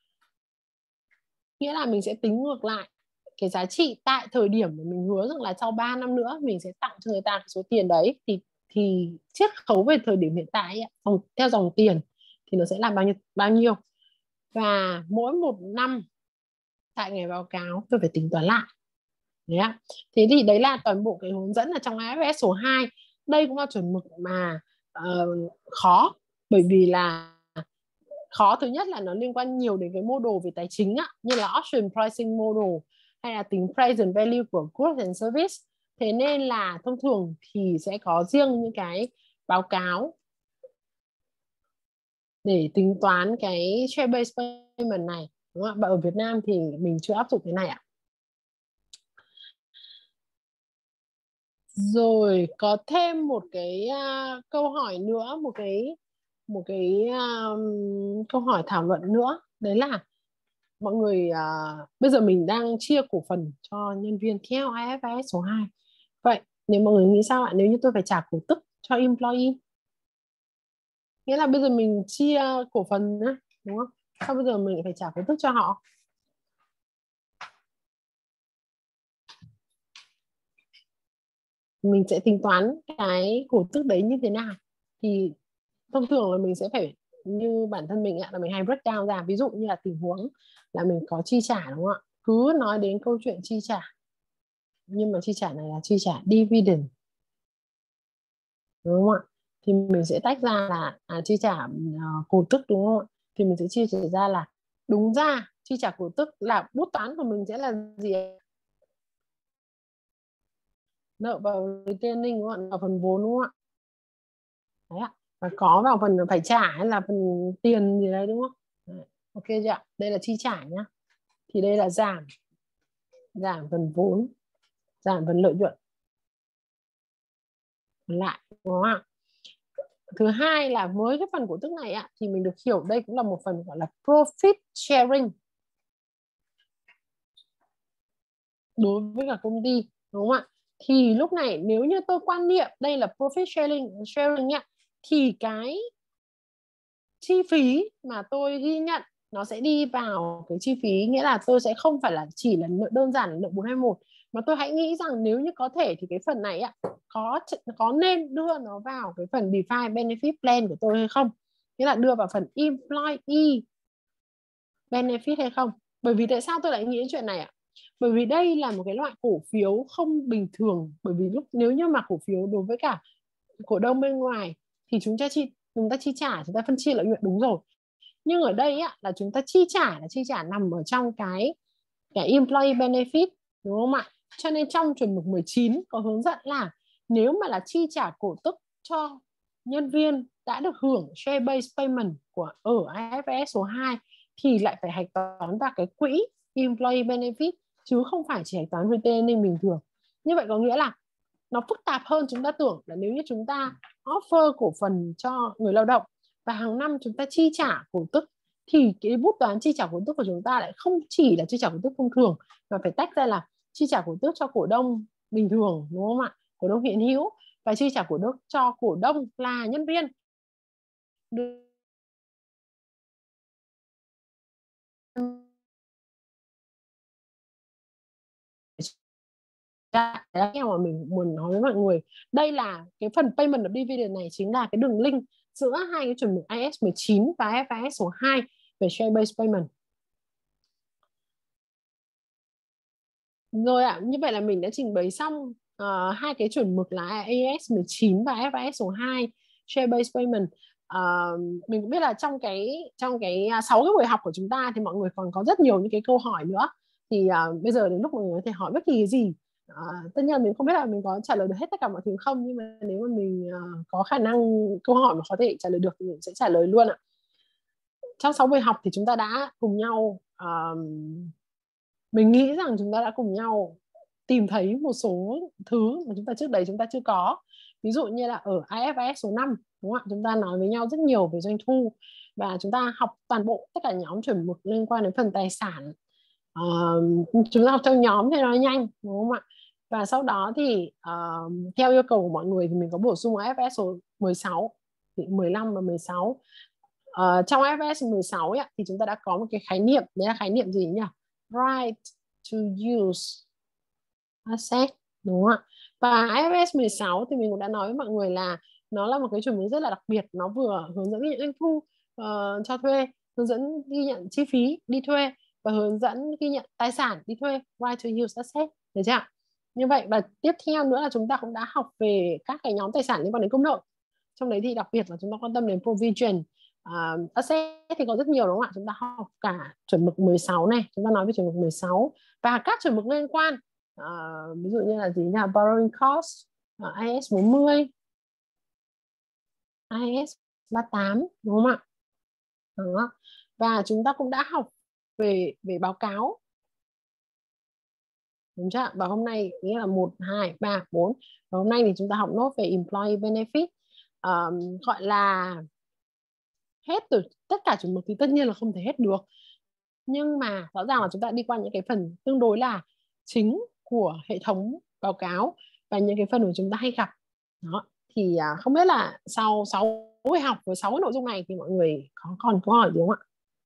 Nghĩa là mình sẽ tính ngược lại cái giá trị tại thời điểm mà mình hứa rằng là sau ba năm nữa mình sẽ tặng cho người ta số tiền đấy, thì thì chiết khấu về thời điểm hiện tại ấy, theo dòng tiền thì nó sẽ là bao nhiêu bao nhiêu. Và mỗi một năm tại ngày báo cáo tôi phải tính toán lại. Đấy ạ. Thế thì đấy là toàn bộ cái hướng dẫn ở trong i ép ét số hai. Đây cũng là chuẩn mực mà uh, khó, bởi vì là khó, thứ nhất là nó liên quan nhiều đến cái model về tài chính á, như là option pricing model hay là tính present value của goods and service. Thế nên là thông thường thì sẽ có riêng những cái báo cáo để tính toán cái share based payment này, đúng không ạ? Ở Việt Nam thì mình chưa áp dụng cái này ạ. Rồi có thêm một cái uh, câu hỏi nữa, một cái một cái uh, câu hỏi thảo luận nữa, đấy là mọi người uh, bây giờ mình đang chia cổ phần cho nhân viên theo i ép ét số hai. Vậy nếu mọi người nghĩ sao ạ? Nếu như tôi phải trả cổ tức cho employee, nghĩa là bây giờ mình chia cổ phần nữa, đúng không? Sao bây giờ mình phải trả cổ tức cho họ? Mình sẽ tính toán cái cổ tức đấy như thế nào? Thì thông thường là mình sẽ phải, như bản thân mình ạ, là mình hay break down ra. Ví dụ như là tình huống là mình có chi trả, đúng không ạ? Cứ nói đến câu chuyện chi trả, nhưng mà chi trả này là chi trả dividend, đúng không ạ? Thì mình sẽ tách ra là à, chi trả uh, cổ tức, đúng không ạ? Thì mình sẽ chia sẻ ra là đúng ra chi trả cổ tức là bút toán của mình sẽ là gì? Nợ vào retaining, đúng không ạ? Vào phần vốn, đúng không ạ? Đấy ạ. Và có vào phần phải trả hay là phần tiền gì đấy, đúng không? Đấy. Ok chưa ạ? Đây là chi trả nhá. Thì đây là giảm giảm phần vốn, giảm phần lợi nhuận lại, đúng không ạ? Thứ hai là với cái phần cổ tức này ạ, thì mình được hiểu đây cũng là một phần gọi là profit sharing đối với cả công ty, đúng không ạ? Thì lúc này nếu như tôi quan niệm đây là profit sharing sharing ạ, thì cái chi phí mà tôi ghi nhận nó sẽ đi vào cái chi phí, nghĩa là tôi sẽ không phải là chỉ là nợ đơn giản là nợ bốn hai một, mà tôi hãy nghĩ rằng nếu như có thể thì cái phần này ạ có có nên đưa nó vào cái phần defined benefit plan của tôi hay không, nghĩa là đưa vào phần employee benefit hay không. Bởi vì tại sao tôi lại nghĩ đến chuyện này ạ? Bởi vì đây là một cái loại cổ phiếu không bình thường. Bởi vì lúc nếu như mà cổ phiếu đối với cả cổ đông bên ngoài thì chúng ta chi chúng ta chi trả, chúng ta phân chia lợi nhuận đúng rồi. Nhưng ở đây á, là chúng ta chi trả là chi trả nằm ở trong cái cái employee benefit, đúng không ạ? Cho nên trong chuẩn mực mười chín có hướng dẫn là nếu mà là chi trả cổ tức cho nhân viên đã được hưởng share based payment của ở i ép ес số hai thì lại phải hạch toán vào cái quỹ employee benefit chứ không phải chỉ hạch toán retaining bình thường. Như vậy có nghĩa là nó phức tạp hơn chúng ta tưởng, là nếu như chúng ta offer cổ phần cho người lao động và hàng năm chúng ta chi trả cổ tức thì cái bút toán chi trả cổ tức của chúng ta lại không chỉ là chi trả cổ tức thông thường mà phải tách ra là chi trả cổ tức cho cổ đông bình thường, đúng không ạ? Cổ đông hiện hữu và chi trả cổ tức cho cổ đông là nhân viên. Đấy mà mình muốn nói với mọi người, đây là cái phần payment of dividend này chính là cái đường link giữa hai cái chuẩn mực i ép ес mười chín và i ép ес số hai về share based payment. Rồi ạ, à, như vậy là mình đã trình bày xong uh, hai cái chuẩn mực là i ép ес mười chín và i ép ес số hai share based payment. Uh, mình cũng biết là trong cái trong cái sáu cái buổi học của chúng ta thì mọi người còn có rất nhiều những cái câu hỏi nữa. Thì uh, bây giờ đến lúc mọi người có thể hỏi bất kỳ cái gì. Uh, tất nhiên là mình không biết là mình có trả lời được hết tất cả mọi thứ không, nhưng mà nếu mà mình uh, có khả năng câu hỏi mà có thể trả lời được thì mình sẽ trả lời luôn ạ. Trong sáu buổi học thì chúng ta đã cùng nhau uh, mình nghĩ rằng chúng ta đã cùng nhau tìm thấy một số thứ mà chúng ta trước đấy chúng ta chưa có. Ví dụ như là ở i ép ес số năm, đúng không ạ? Chúng ta nói với nhau rất nhiều về doanh thu và chúng ta học toàn bộ tất cả nhóm chuẩn mực liên quan đến phần tài sản. Uh, chúng ta học theo nhóm thì nói nhanh, đúng không ạ? Và sau đó thì uh, theo yêu cầu của mọi người thì mình có bổ sung i ép ес số mười sáu, mười lăm và mười sáu. Uh, trong i ép ес mười sáu ấy, thì chúng ta đã có một cái khái niệm, đấy là khái niệm gì nhỉ? Right to use asset, đúng không ạ? Và i ép ес mười sáu thì mình cũng đã nói với mọi người là nó là một cái chuẩn mực rất là đặc biệt. Nó vừa hướng dẫn ghi nhận doanh thu uh, cho thuê, hướng dẫn ghi nhận chi phí đi thuê và hướng dẫn ghi nhận tài sản đi thuê, right to use asset, được chưa ạ? Như vậy, và tiếp theo nữa là chúng ta cũng đã học về các cái nhóm tài sản liên quan đến công nợ. Trong đấy thì đặc biệt là chúng ta quan tâm đến provision. Uh, asset thì có rất nhiều, đúng không ạ? Chúng ta học cả chuẩn mực mười sáu này, chúng ta nói về chuẩn mực mười sáu và các chuẩn mực liên quan. Uh, ví dụ như là gì nhỉ? Borrowing cost, uh, i ép ес bốn mươi, i ép ес ba mươi tám, đúng không ạ? Đó. Và chúng ta cũng đã học về về báo cáo, đúng chưa? Và hôm nay nghĩa là một, hai, ba, bốn. Và hôm nay thì chúng ta học nốt về employee benefit. Um, gọi là hết từ tất cả chuẩn mực thì tất nhiên là không thể hết được, nhưng mà rõ ràng là chúng ta đi qua những cái phần tương đối là chính của hệ thống báo cáo và những cái phần mà chúng ta hay gặp. Đó. Thì à, không biết là sau sáu buổi học với sáu cái nội dung này thì mọi người có còn câu hỏi gì không ạ?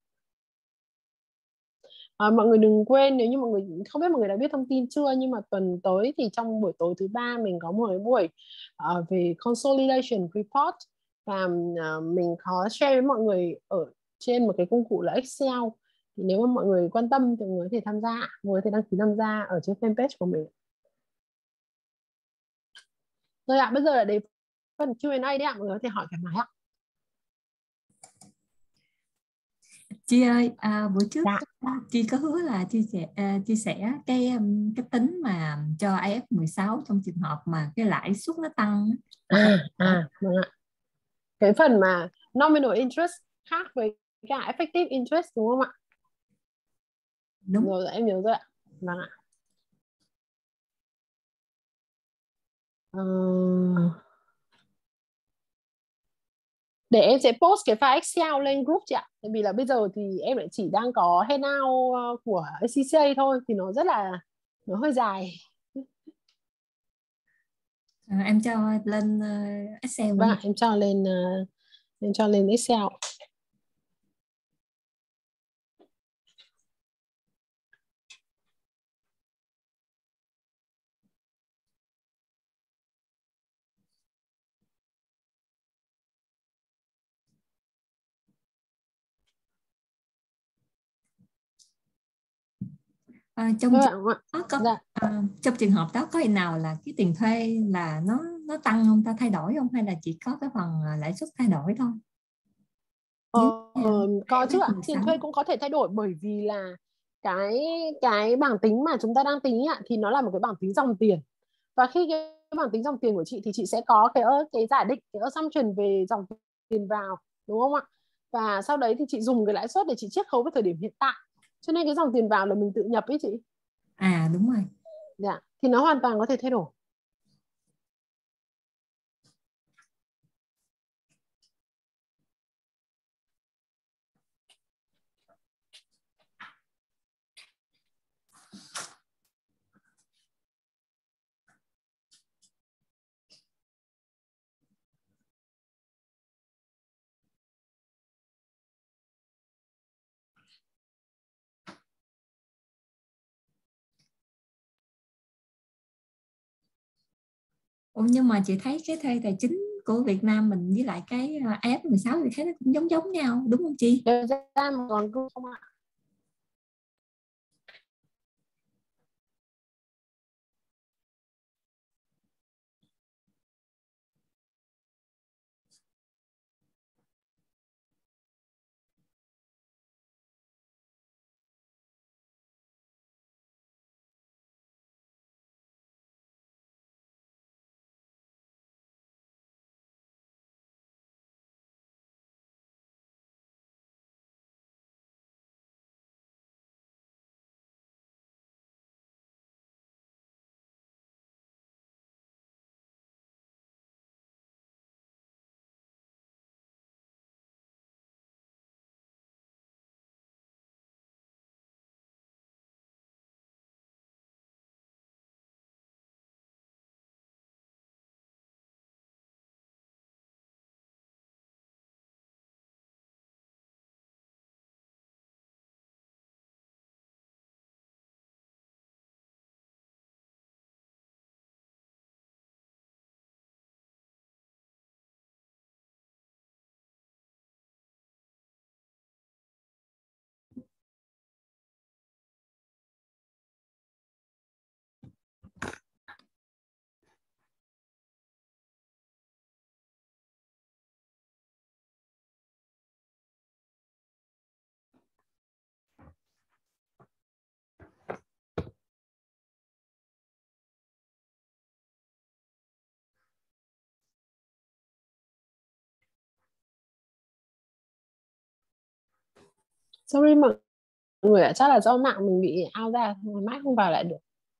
À, mọi người đừng quên, nếu như mọi người không biết mọi người đã biết thông tin chưa, nhưng mà tuần tới thì trong buổi tối thứ ba mình có một cái buổi uh, về consolidation report và uh, mình có share với mọi người ở trên một cái công cụ là Excel. Thì nếu mà mọi người quan tâm thì mọi người có thể tham gia, mọi người có thể đăng ký tham gia ở trên fanpage của mình. Rồi ạ, bây giờ là đến phần Q and A đấy ạ, mọi người có thể hỏi thoải mái ạ. Chi ơi, à, buổi trước Dạ. Chi có hứa là chia sẻ uh, chia sẻ cái um, cái tính mà cho i ép mười sáu trong trường hợp mà cái lãi suất nó tăng. À, à, vâng ạ. Cái phần mà nominal interest khác với cả effective interest, đúng không ạ? Đúng. Rồi, em nhớ rồi ạ. Vâng ạ. Uh... Để em sẽ post cái file Excel lên group chị ạ. Tại vì là bây giờ thì em lại chỉ đang có handout của a xê xê a thôi, thì nó rất là nó hơi dài. À, em cho lên uh, Excel. Vâng ạ, em cho lên uh, em cho lên Excel. À, trong Vâng trường ạ. đó có Dạ. à, trong trường hợp đó có khi nào là cái tiền thuê là nó nó tăng không ta, thay đổi không, hay là chỉ có cái phần à, lãi suất thay đổi thôi? Dưới Ờ, ờ, có chứ ạ, tiền thuê cũng có thể thay đổi, bởi vì là cái cái bảng tính mà chúng ta đang tính ạ thì nó là một cái bảng tính dòng tiền, và khi cái bảng tính dòng tiền của chị thì chị sẽ có cái cái giả định, cái assumption về dòng tiền vào, đúng không ạ? Và sau đấy thì chị dùng cái lãi suất để chị chiết khấu với thời điểm hiện tại, cho nên cái dòng tiền vào là mình tự nhập ấy chị. À đúng rồi. Dạ, thì nó hoàn toàn có thể thay đổi. Ủa, nhưng mà chị thấy cái thuê tài chính của Việt Nam mình với lại cái à, i ép mười sáu thì thấy nó cũng giống giống nhau đúng không chị? Thời gian mà còn cứ không ạ? Sorry mọi người ạ, chắc là do mạng mình bị out ra, mãi không vào lại được.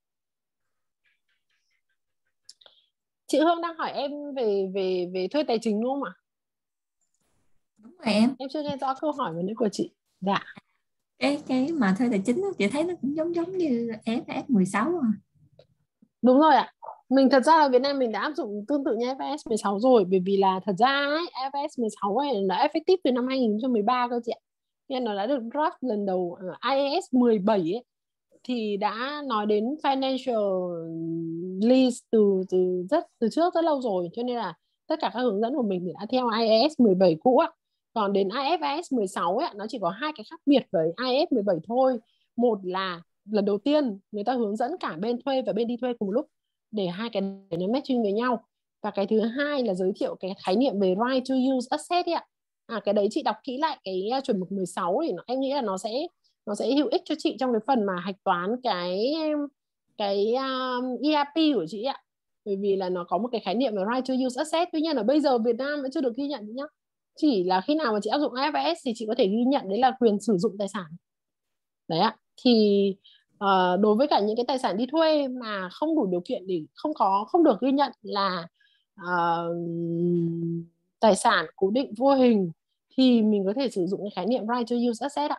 Chị Hương đang hỏi em về về về thuê tài chính đúng không ạ? Đúng rồi em. Em chưa nghe rõ câu hỏi vừa nãy của chị. Dạ. Cái cái mà thuê tài chính đó, chị thấy nó cũng giống giống như ép ép mười sáu à. Đúng rồi ạ. Mình thật ra là Việt Nam mình đã áp dụng tương tự như ép ét mười sáu rồi, bởi vì là thật ra ấy, ép ét mười sáu này nó effective từ năm hai nghìn không trăm mười ba cơ chị ạ. Nên nó đã được draft lần đầu ở i a ét mười bảy ấy, thì đã nói đến financial lease từ từ rất từ trước rất lâu rồi, cho nên là tất cả các hướng dẫn của mình thì đã theo i a ét mười bảy cũ ạ. Còn đến i ép ét mười sáu ấy, nó chỉ có hai cái khác biệt với i a ét mười bảy thôi. Một là lần đầu tiên người ta hướng dẫn cả bên thuê và bên đi thuê cùng lúc để hai cái để nó matching với nhau. Và cái thứ hai là giới thiệu cái khái niệm về right to use asset ấy ạ. À, cái đấy chị đọc kỹ lại cái chuẩn mực mười sáu thì nó, em nghĩ là nó sẽ nó sẽ hữu ích cho chị trong cái phần mà hạch toán cái cái um, e rờ pê của chị ạ. Bởi vì là nó có một cái khái niệm là right to use asset. Tuy nhiên ở bây giờ Việt Nam vẫn chưa được ghi nhận nhá. Chỉ là khi nào mà chị áp dụng i ép ét thì chị có thể ghi nhận đấy là quyền sử dụng tài sản. Đấy ạ. Thì uh, đối với cả những cái tài sản đi thuê mà không đủ điều kiện để không có không được ghi nhận là uh, tài sản cố định vô hình thì mình có thể sử dụng cái khái niệm right to use asset ạ.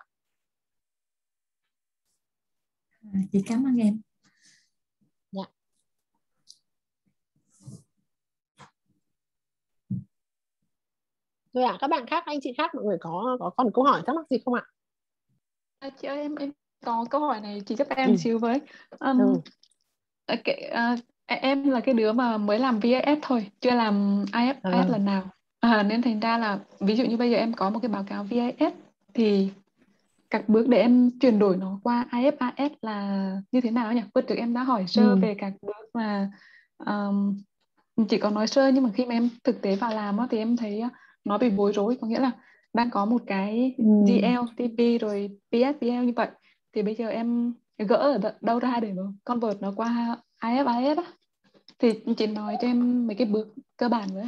À, chị cảm ơn em. Dạ. Rồi ạ, à, các bạn khác, anh chị khác mọi người có có còn câu hỏi thắc mắc gì không ạ? À, chị ơi, em em có câu hỏi này chị giúp em ừ. xíu với. Um, ừ. cái, uh, em là cái đứa mà mới làm vê ét thôi, chưa làm i ép ét à. lần nào. À, nên thành ra là ví dụ như bây giờ em có một cái báo cáo vê ét thì các bước để em chuyển đổi nó qua i ép ai ét là như thế nào nhỉ? Bữa trước em đã hỏi sơ Ừ. về các bước mà um, chỉ có nói sơ, nhưng mà khi mà em thực tế vào làm á, thì em thấy nó bị bối rối. Có nghĩa là đang có một cái Ừ. giê lờ, tê pê rồi pê ét, pê lờ như vậy, thì bây giờ em gỡ ở đ- đâu ra để mà convert nó qua i ép ai ét á, thì chị nói cho em mấy cái bước cơ bản với.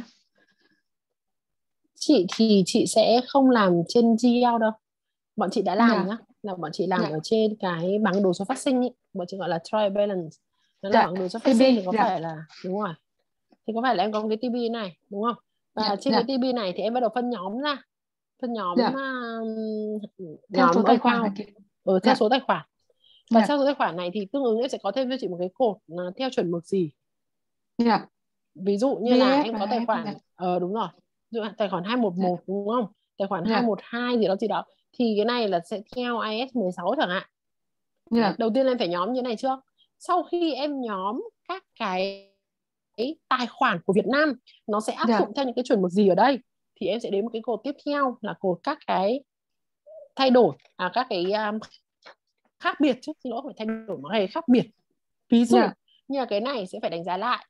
Chị thì chị sẽ không làm trên giê lờ đâu. Bọn chị đã làm Dạ, nhá, là bọn chị làm dạ, ở trên cái bảng đồ số phát sinh ý. Bọn chị gọi là trial balance. Nó là dạ, bảng đồ số phát tê pê, sinh thì có dạ, phải là đúng rồi. Thì có phải là em có một cái tê pê này đúng không? Và dạ, trên dạ, cái tê pê này thì em bắt đầu phân nhóm ra, phân nhóm dạ, um, theo số nhóm tài khoản là account chị. ở theo Dạ, số tài khoản. Và dạ, theo số tài khoản này thì tương ứng em sẽ có thêm cho chị một cái cột là theo chuẩn mực gì. dạ, Ví dụ như là vê ét em và có tài i ép, khoản dạ, ờ đúng rồi, ví dụ tài khoản hai một dạ, một đúng không, tài khoản hai dạ, một hai gì đó gì đó, thì cái này là sẽ theo i ét mười sáu chẳng hạn. Đấy, dạ, đầu tiên em phải nhóm như này trước. Sau khi em nhóm các cái, cái tài khoản của Việt Nam nó sẽ áp dạ, dụng theo những cái chuẩn mực gì ở đây, thì em sẽ đến một cái cột tiếp theo là cột các cái thay đổi, à các cái um, khác biệt chứ, xin lỗi, không phải thay đổi mà là khác biệt. Ví dụ dạ, như là cái này sẽ phải đánh giá lại,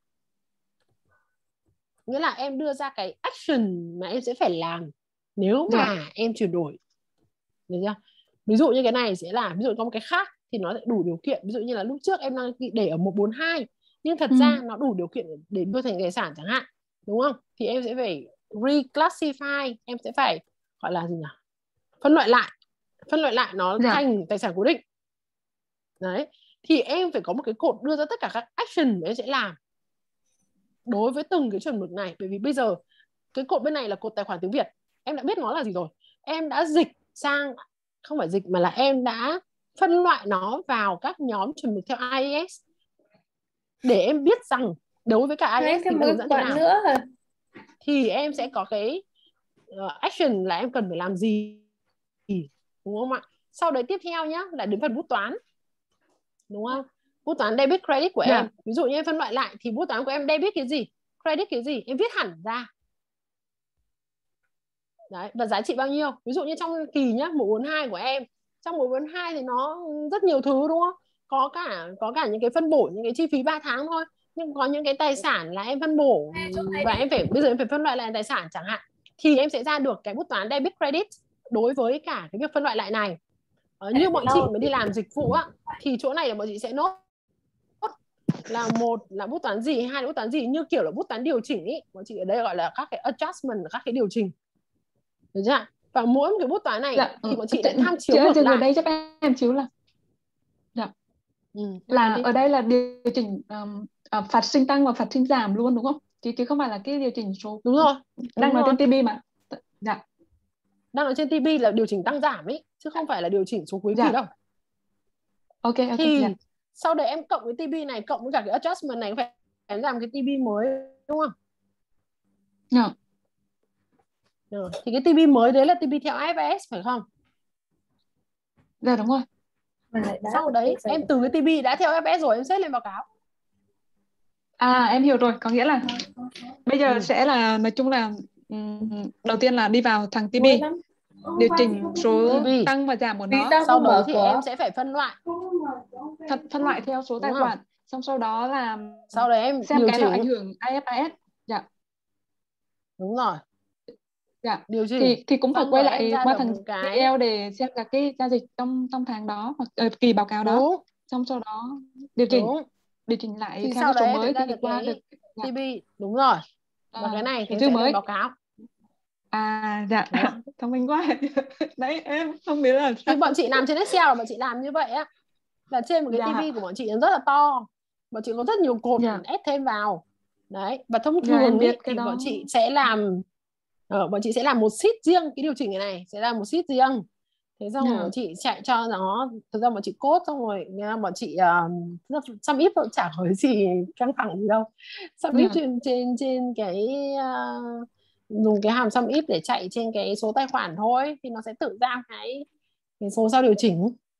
nghĩa là em đưa ra cái action mà em sẽ phải làm nếu dạ, mà em chuyển đổi, được chưa? Ví dụ như cái này sẽ là, ví dụ có một cái khác thì nó sẽ đủ điều kiện, ví dụ như là lúc trước em đang để ở một bốn hai nhưng thật ừ, ra nó đủ điều kiện để đưa thành tài sản chẳng hạn, đúng không? Thì em sẽ phải reclassify, em sẽ phải gọi là gì nhỉ, phân loại lại, phân loại lại nó dạ, thành tài sản cố định. Đấy, thì em phải có một cái cột đưa ra tất cả các action mà em sẽ làm đối với từng cái chuẩn mực này. Bởi vì bây giờ cái cột bên này là cột tài khoản tiếng Việt, em đã biết nó là gì rồi, em đã dịch sang, không phải dịch mà là em đã phân loại nó vào các nhóm chuẩn mực theo i ét để em biết rằng đối với cả i ét thì thêm nó một hướng cái dẫn thế quận nào, nữa hả? thì em sẽ có cái uh, action là em cần phải làm gì, đúng không ạ? Sau đấy tiếp theo nhá là đến phần bút toán, đúng không? Bút toán debit credit của dạ, em, ví dụ như em phân loại lại thì bút toán của em debit cái gì, credit cái gì, em viết hẳn ra. Đấy, và giá trị bao nhiêu, ví dụ như trong kỳ nhá, một bốn hai của em, trong một bốn hai thì nó rất nhiều thứ đúng không, có cả có cả những cái phân bổ những cái chi phí ba tháng thôi, nhưng có những cái tài sản là em phân bổ và em phải bây giờ em phải phân loại lại tài sản chẳng hạn, thì em sẽ ra được cái bút toán debit credit đối với cả cái việc phân loại lại này. Ờ, như bọn chị mà đi làm dịch vụ á thì chỗ này là bọn chị sẽ nốt là một là bút toán gì, hai là bút toán gì, như kiểu là bút toán điều chỉnh ý, bọn chị ở đây gọi là các cái adjustment, các cái điều chỉnh, được chưa? Và mỗi một cái bút toán này dạ, thì bọn ừ, chị lại tham chiếu chị ơi, ngược dừng ở lại. đây giúp em xíu là dạ, Ừ, là đi. ở đây là điều chỉnh um, à, phạt sinh tăng và phạt sinh giảm luôn đúng không? Chứ chứ không phải là cái điều chỉnh số Đúng rồi, đang đúng nói rồi. trên tê pê mà. Dạ, Đang ở trên tê pê là điều chỉnh tăng giảm ấy, chứ không phải là điều chỉnh số cuối kỳ dạ, đâu. ok, ok, Thì dạ, sau đấy em cộng cái tê pê này, cộng với cả cái adjustment này, phải em làm cái tê pê mới đúng không? dạ, Rồi. Thì cái tê pê mới đấy là tê pê theo i ép ét phải không? dạ đúng rồi. Sau đấy em từ cái tê pê đã theo i ép ét rồi em xếp lên báo cáo. À em hiểu rồi, có nghĩa là bây giờ Ừ. sẽ là nói chung là um, đầu tiên là đi vào thằng tê pê, điều chỉnh số tê pê tăng và giảm của nó, sau đấy thì em sẽ phải phân loại, phân, phân loại theo số đúng tài không? khoản, xong sau đó là Sau đấy em xem điều cái nào ảnh chỉnh, hưởng i ép ét. Dạ, đúng rồi, dạ, điều chỉnh, thì thì cũng phải xong quay rồi em lại ra qua được thằng một cái giê lờ để xem các cái giao dịch trong trong tháng đó hoặc ờ, kỳ báo cáo đó, đúng xong sau đó điều chỉnh đúng điều chỉnh lại thì theo sau cái số đấy em mới phải ra thì được qua được. cái Dạ. tê pê, đúng rồi, và À, cái này thì cái em chữ sẽ lên mới. báo cáo. À dạ, Đấy. thông minh quá. Đấy em không biết là Thì sao. bọn chị làm trên Excel là bọn chị làm như vậy á, là trên một cái Dạ, tê pê của bọn chị nó rất là to, bọn chị có rất nhiều cột dạ, ép thêm vào. Đấy, và thông dạ em thường biết ý, cái thì bọn đó. chị sẽ làm ở bọn chị sẽ làm một sheet riêng, cái điều chỉnh này này sẽ làm một sheet riêng. Thế xong rồi Dạ, bọn chị chạy cho nó, thực ra bọn chị code xong rồi bọn chị uh, xăm ít thôi, chả có gì căng thẳng gì đâu, xăm ít dạ, trên trên trên cái uh, dùng cái hàm sum if để chạy trên cái số tài khoản thôi, thì nó sẽ tự ra cái, cái số sau điều chỉnh.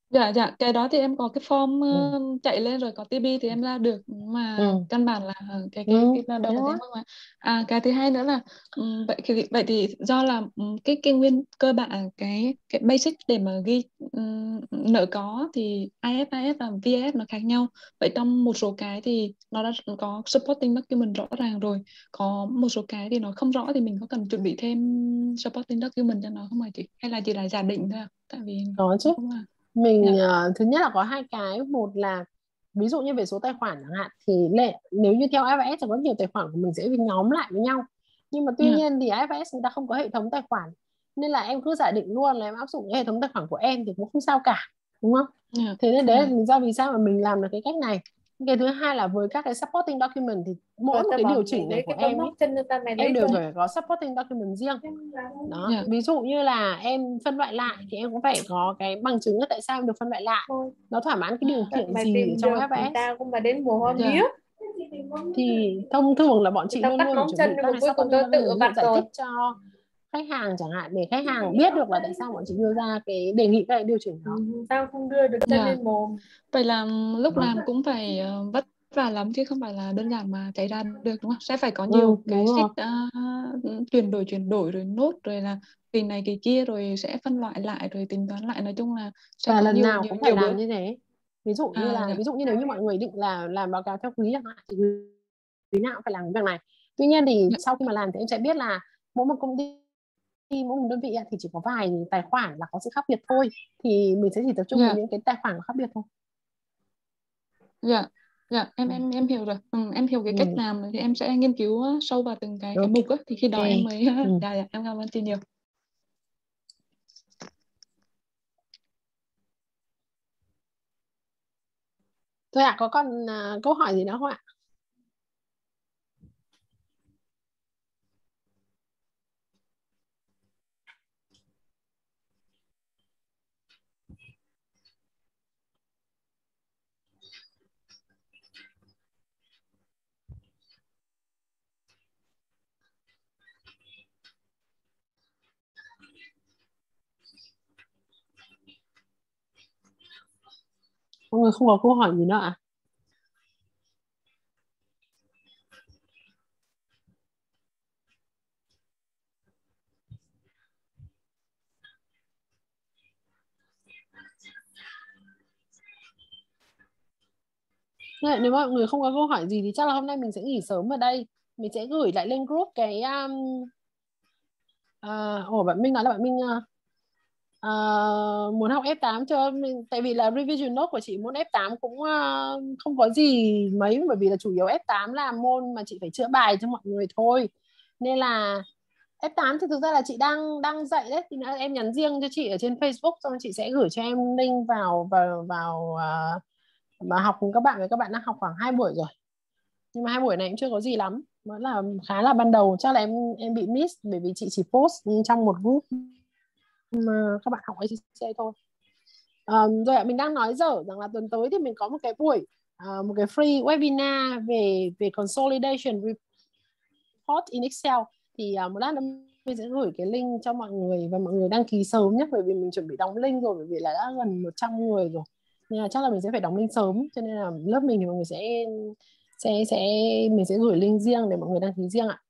Dạ dạ, cái đó thì em có cái form Ừ. uh, chạy lên rồi, có tê bê thì em ra được, mà Ừ. căn bản là uh, cái Ừ. cái cái đầu Thế là thôi. em không. À, cái thứ hai nữa là um, vậy thì vậy thì do là um, cái cái nguyên cơ bản cái cái basic để mà ghi um, nợ có thì i ép i ét và vê ép nó khác nhau. Vậy trong một số cái thì nó đã có supporting document rõ ràng rồi, có một số cái thì nó không rõ, thì mình có cần chuẩn bị thêm supporting document cho nó không hả chị, hay là chỉ là giả định thôi ạ? Tại vì Có chứ. không là Mình dạ. uh, thứ nhất là có hai cái. Một là ví dụ như về số tài khoản chẳng hạn, thì lệ nếu như theo i ép ét thì có nhiều tài khoản của mình sẽ bị nhóm lại với nhau. Nhưng mà tuy Dạ. nhiên thì i ép ét người ta không có hệ thống tài khoản, nên là em cứ giả định luôn là em áp dụng cái hệ thống tài khoản của em thì cũng không sao cả, đúng không? Dạ. Thế nên đấy là Dạ. lý do vì sao mà mình làm được cái cách này. Cái thứ hai là với các cái supporting document thì mỗi Rồi một tao cái bảo điều mày chỉnh này lấy của cái tấm em móc ấy, chân cho tao, mày lấy em đều cho. phải có supporting document riêng. Đó. Dạ. Ví dụ như là em phân loại lại thì em cũng phải có cái bằng chứng là tại sao em được phân loại lại, Thôi, nó thỏa mãn cái điều kiện mày gì ở tìm trong được ép ét. tao cũng mà đến mùa hoa Dạ. mía. Thì thông thường là bọn Thì chị tao luôn cắt luôn móng chuẩn chân bị nhưng các mà cái cuối cùng supporting tao document, tự ví dụ vặt giải rồi. thích cho khách hàng chẳng hạn, để khách hàng biết được là tại sao bọn chị đưa ra cái đề nghị cái điều chỉnh đó. Ừ, tao không đưa được chân Dạ. lên mồm. Vậy là lúc Ừ. làm cũng phải uh, vất vả lắm chứ không phải là đơn giản mà chạy ra được, đúng không? Sẽ phải có Ừ, nhiều cái đúng rồi. sheet uh, chuyển đổi chuyển đổi rồi nốt rồi là kỳ này kỳ kia, rồi sẽ phân loại lại rồi tính toán lại, nói chung là sẽ Và có lần nhiều nào nhiều cũng phải nhiều bước. làm như thế. Ví dụ như À, là dạ. ví dụ như nếu như mọi người định là làm báo cáo theo quý chẳng hạn, thì quý nào cũng phải làm cái việc này. Tuy nhiên thì Dạ. sau khi mà làm thì em sẽ biết là mỗi một công ty, mỗi một đơn vị thì chỉ có vài tài khoản là có sự khác biệt thôi, thì mình sẽ chỉ tập trung vào Dạ. những cái tài khoản có khác biệt thôi. Dạ. Dạ, em em em hiểu rồi. Ừ, em hiểu cái Ừ. cách làm rồi thì em sẽ nghiên cứu uh, sâu vào từng cái cái Ok. mục á, thì khi đó em mới Ừ. dạ, dạ, em cảm ơn chị nhiều. Thôi ạ, à, có còn uh, câu hỏi gì nữa không ạ? Mọi người không có câu hỏi gì nữa ạ? À? Nếu mà mọi người không có câu hỏi gì thì chắc là hôm nay mình sẽ nghỉ sớm ở đây. Mình sẽ gửi lại lên group cái um, uh, ồ bạn Minh nói là bạn Minh uh, uh, muốn học ép tám cho mình, tại vì là revision note của chị môn ép tám cũng uh, không có gì mấy, bởi vì là chủ yếu ép tám là môn mà chị phải chữa bài cho mọi người thôi. Nên là ép tám thì thực ra là chị đang đang dạy đấy, thì em nhắn riêng cho chị ở trên Facebook, xong chị sẽ gửi cho em link vào vào vào uh, mà học cùng các bạn, với các bạn đang học khoảng hai buổi rồi, nhưng mà hai buổi này cũng chưa có gì lắm, vẫn là khá là ban đầu. Chắc là em em bị miss bởi vì chị chỉ post trong một group mà các bạn học a xê xê thôi. À, rồi mình đang nói dở rằng là tuần tới thì mình có một cái buổi uh, một cái free webinar về về consolidation report in Excel, thì uh, một lát nữa mình sẽ gửi cái link cho mọi người, và mọi người đăng ký sớm nhé, bởi vì mình chuẩn bị đóng link rồi, bởi vì là đã gần một trăm người rồi, nên là chắc là mình sẽ phải đóng link sớm, cho nên là lớp mình thì mọi người sẽ sẽ sẽ mình sẽ gửi link riêng để mọi người đăng ký riêng ạ.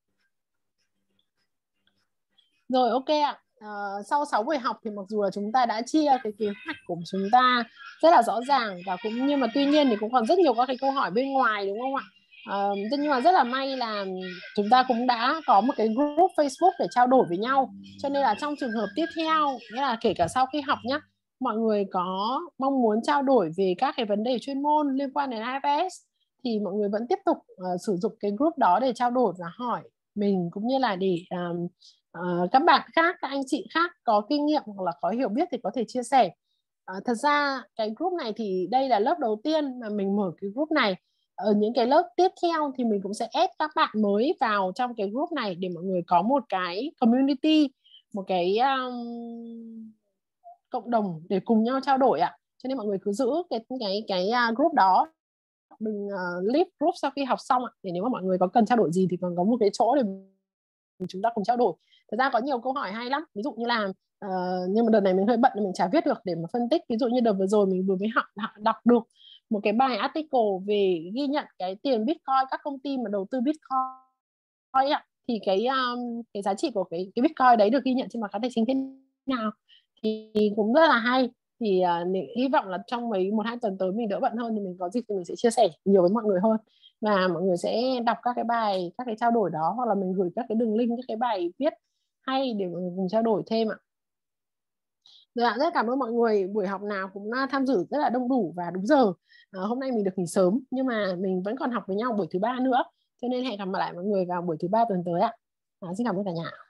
Rồi, ok ạ. À, sau sáu buổi học thì mặc dù là chúng ta đã chia cái kế hoạch của chúng ta rất là rõ ràng, và cũng nhưng mà tuy nhiên thì cũng còn rất nhiều các cái câu hỏi bên ngoài, đúng không ạ? À, nhưng mà rất là may là chúng ta cũng đã có một cái group Facebook để trao đổi với nhau, cho nên là trong trường hợp tiếp theo, nghĩa là kể cả sau khi học nhé, mọi người có mong muốn trao đổi về các cái vấn đề chuyên môn liên quan đến i ép ét thì mọi người vẫn tiếp tục uh, sử dụng cái group đó để trao đổi và hỏi mình, cũng như là để um, uh, các bạn khác, các anh chị khác có kinh nghiệm hoặc là có hiểu biết thì có thể chia sẻ. Uh, thật ra cái group này thì đây là lớp đầu tiên mà mình mở cái group này. Ở những cái lớp tiếp theo thì mình cũng sẽ add các bạn mới vào trong cái group này để mọi người có một cái community, một cái um, cộng đồng để cùng nhau trao đổi ạ. Cho nên mọi người cứ giữ cái cái cái group đó, mình uh, leave group sau khi học xong ạ, để nếu mà mọi người có cần trao đổi gì thì còn có một cái chỗ để chúng ta cùng trao đổi. Thật ra có nhiều câu hỏi hay lắm, ví dụ như là uh, nhưng mà đợt này mình hơi bận nên mình chả viết được để mà phân tích. Ví dụ như đợt vừa rồi mình vừa mới học, học đọc được một cái bài article về ghi nhận cái tiền Bitcoin, các công ty mà đầu tư Bitcoin ạ, thì cái um, cái giá trị của cái cái Bitcoin đấy được ghi nhận trên báo cáo tài chính thế nào, thì cũng rất là hay. Thì uh, hy vọng là trong mấy một hai tuần tới mình đỡ bận hơn thì mình có dịp thì mình sẽ chia sẻ nhiều với mọi người hơn, và mọi người sẽ đọc các cái bài, các cái trao đổi đó, hoặc là mình gửi các cái đường link, các cái bài viết hay để mọi người cùng trao đổi thêm ạ. Rồi ạ, rất cảm ơn mọi người. Buổi học nào cũng tham dự rất là đông đủ và đúng giờ. À, hôm nay mình được nghỉ sớm nhưng mà mình vẫn còn học với nhau buổi thứ ba nữa, cho nên hẹn gặp lại mọi người vào buổi thứ ba tuần tới ạ. À, xin cảm ơn cả nhà.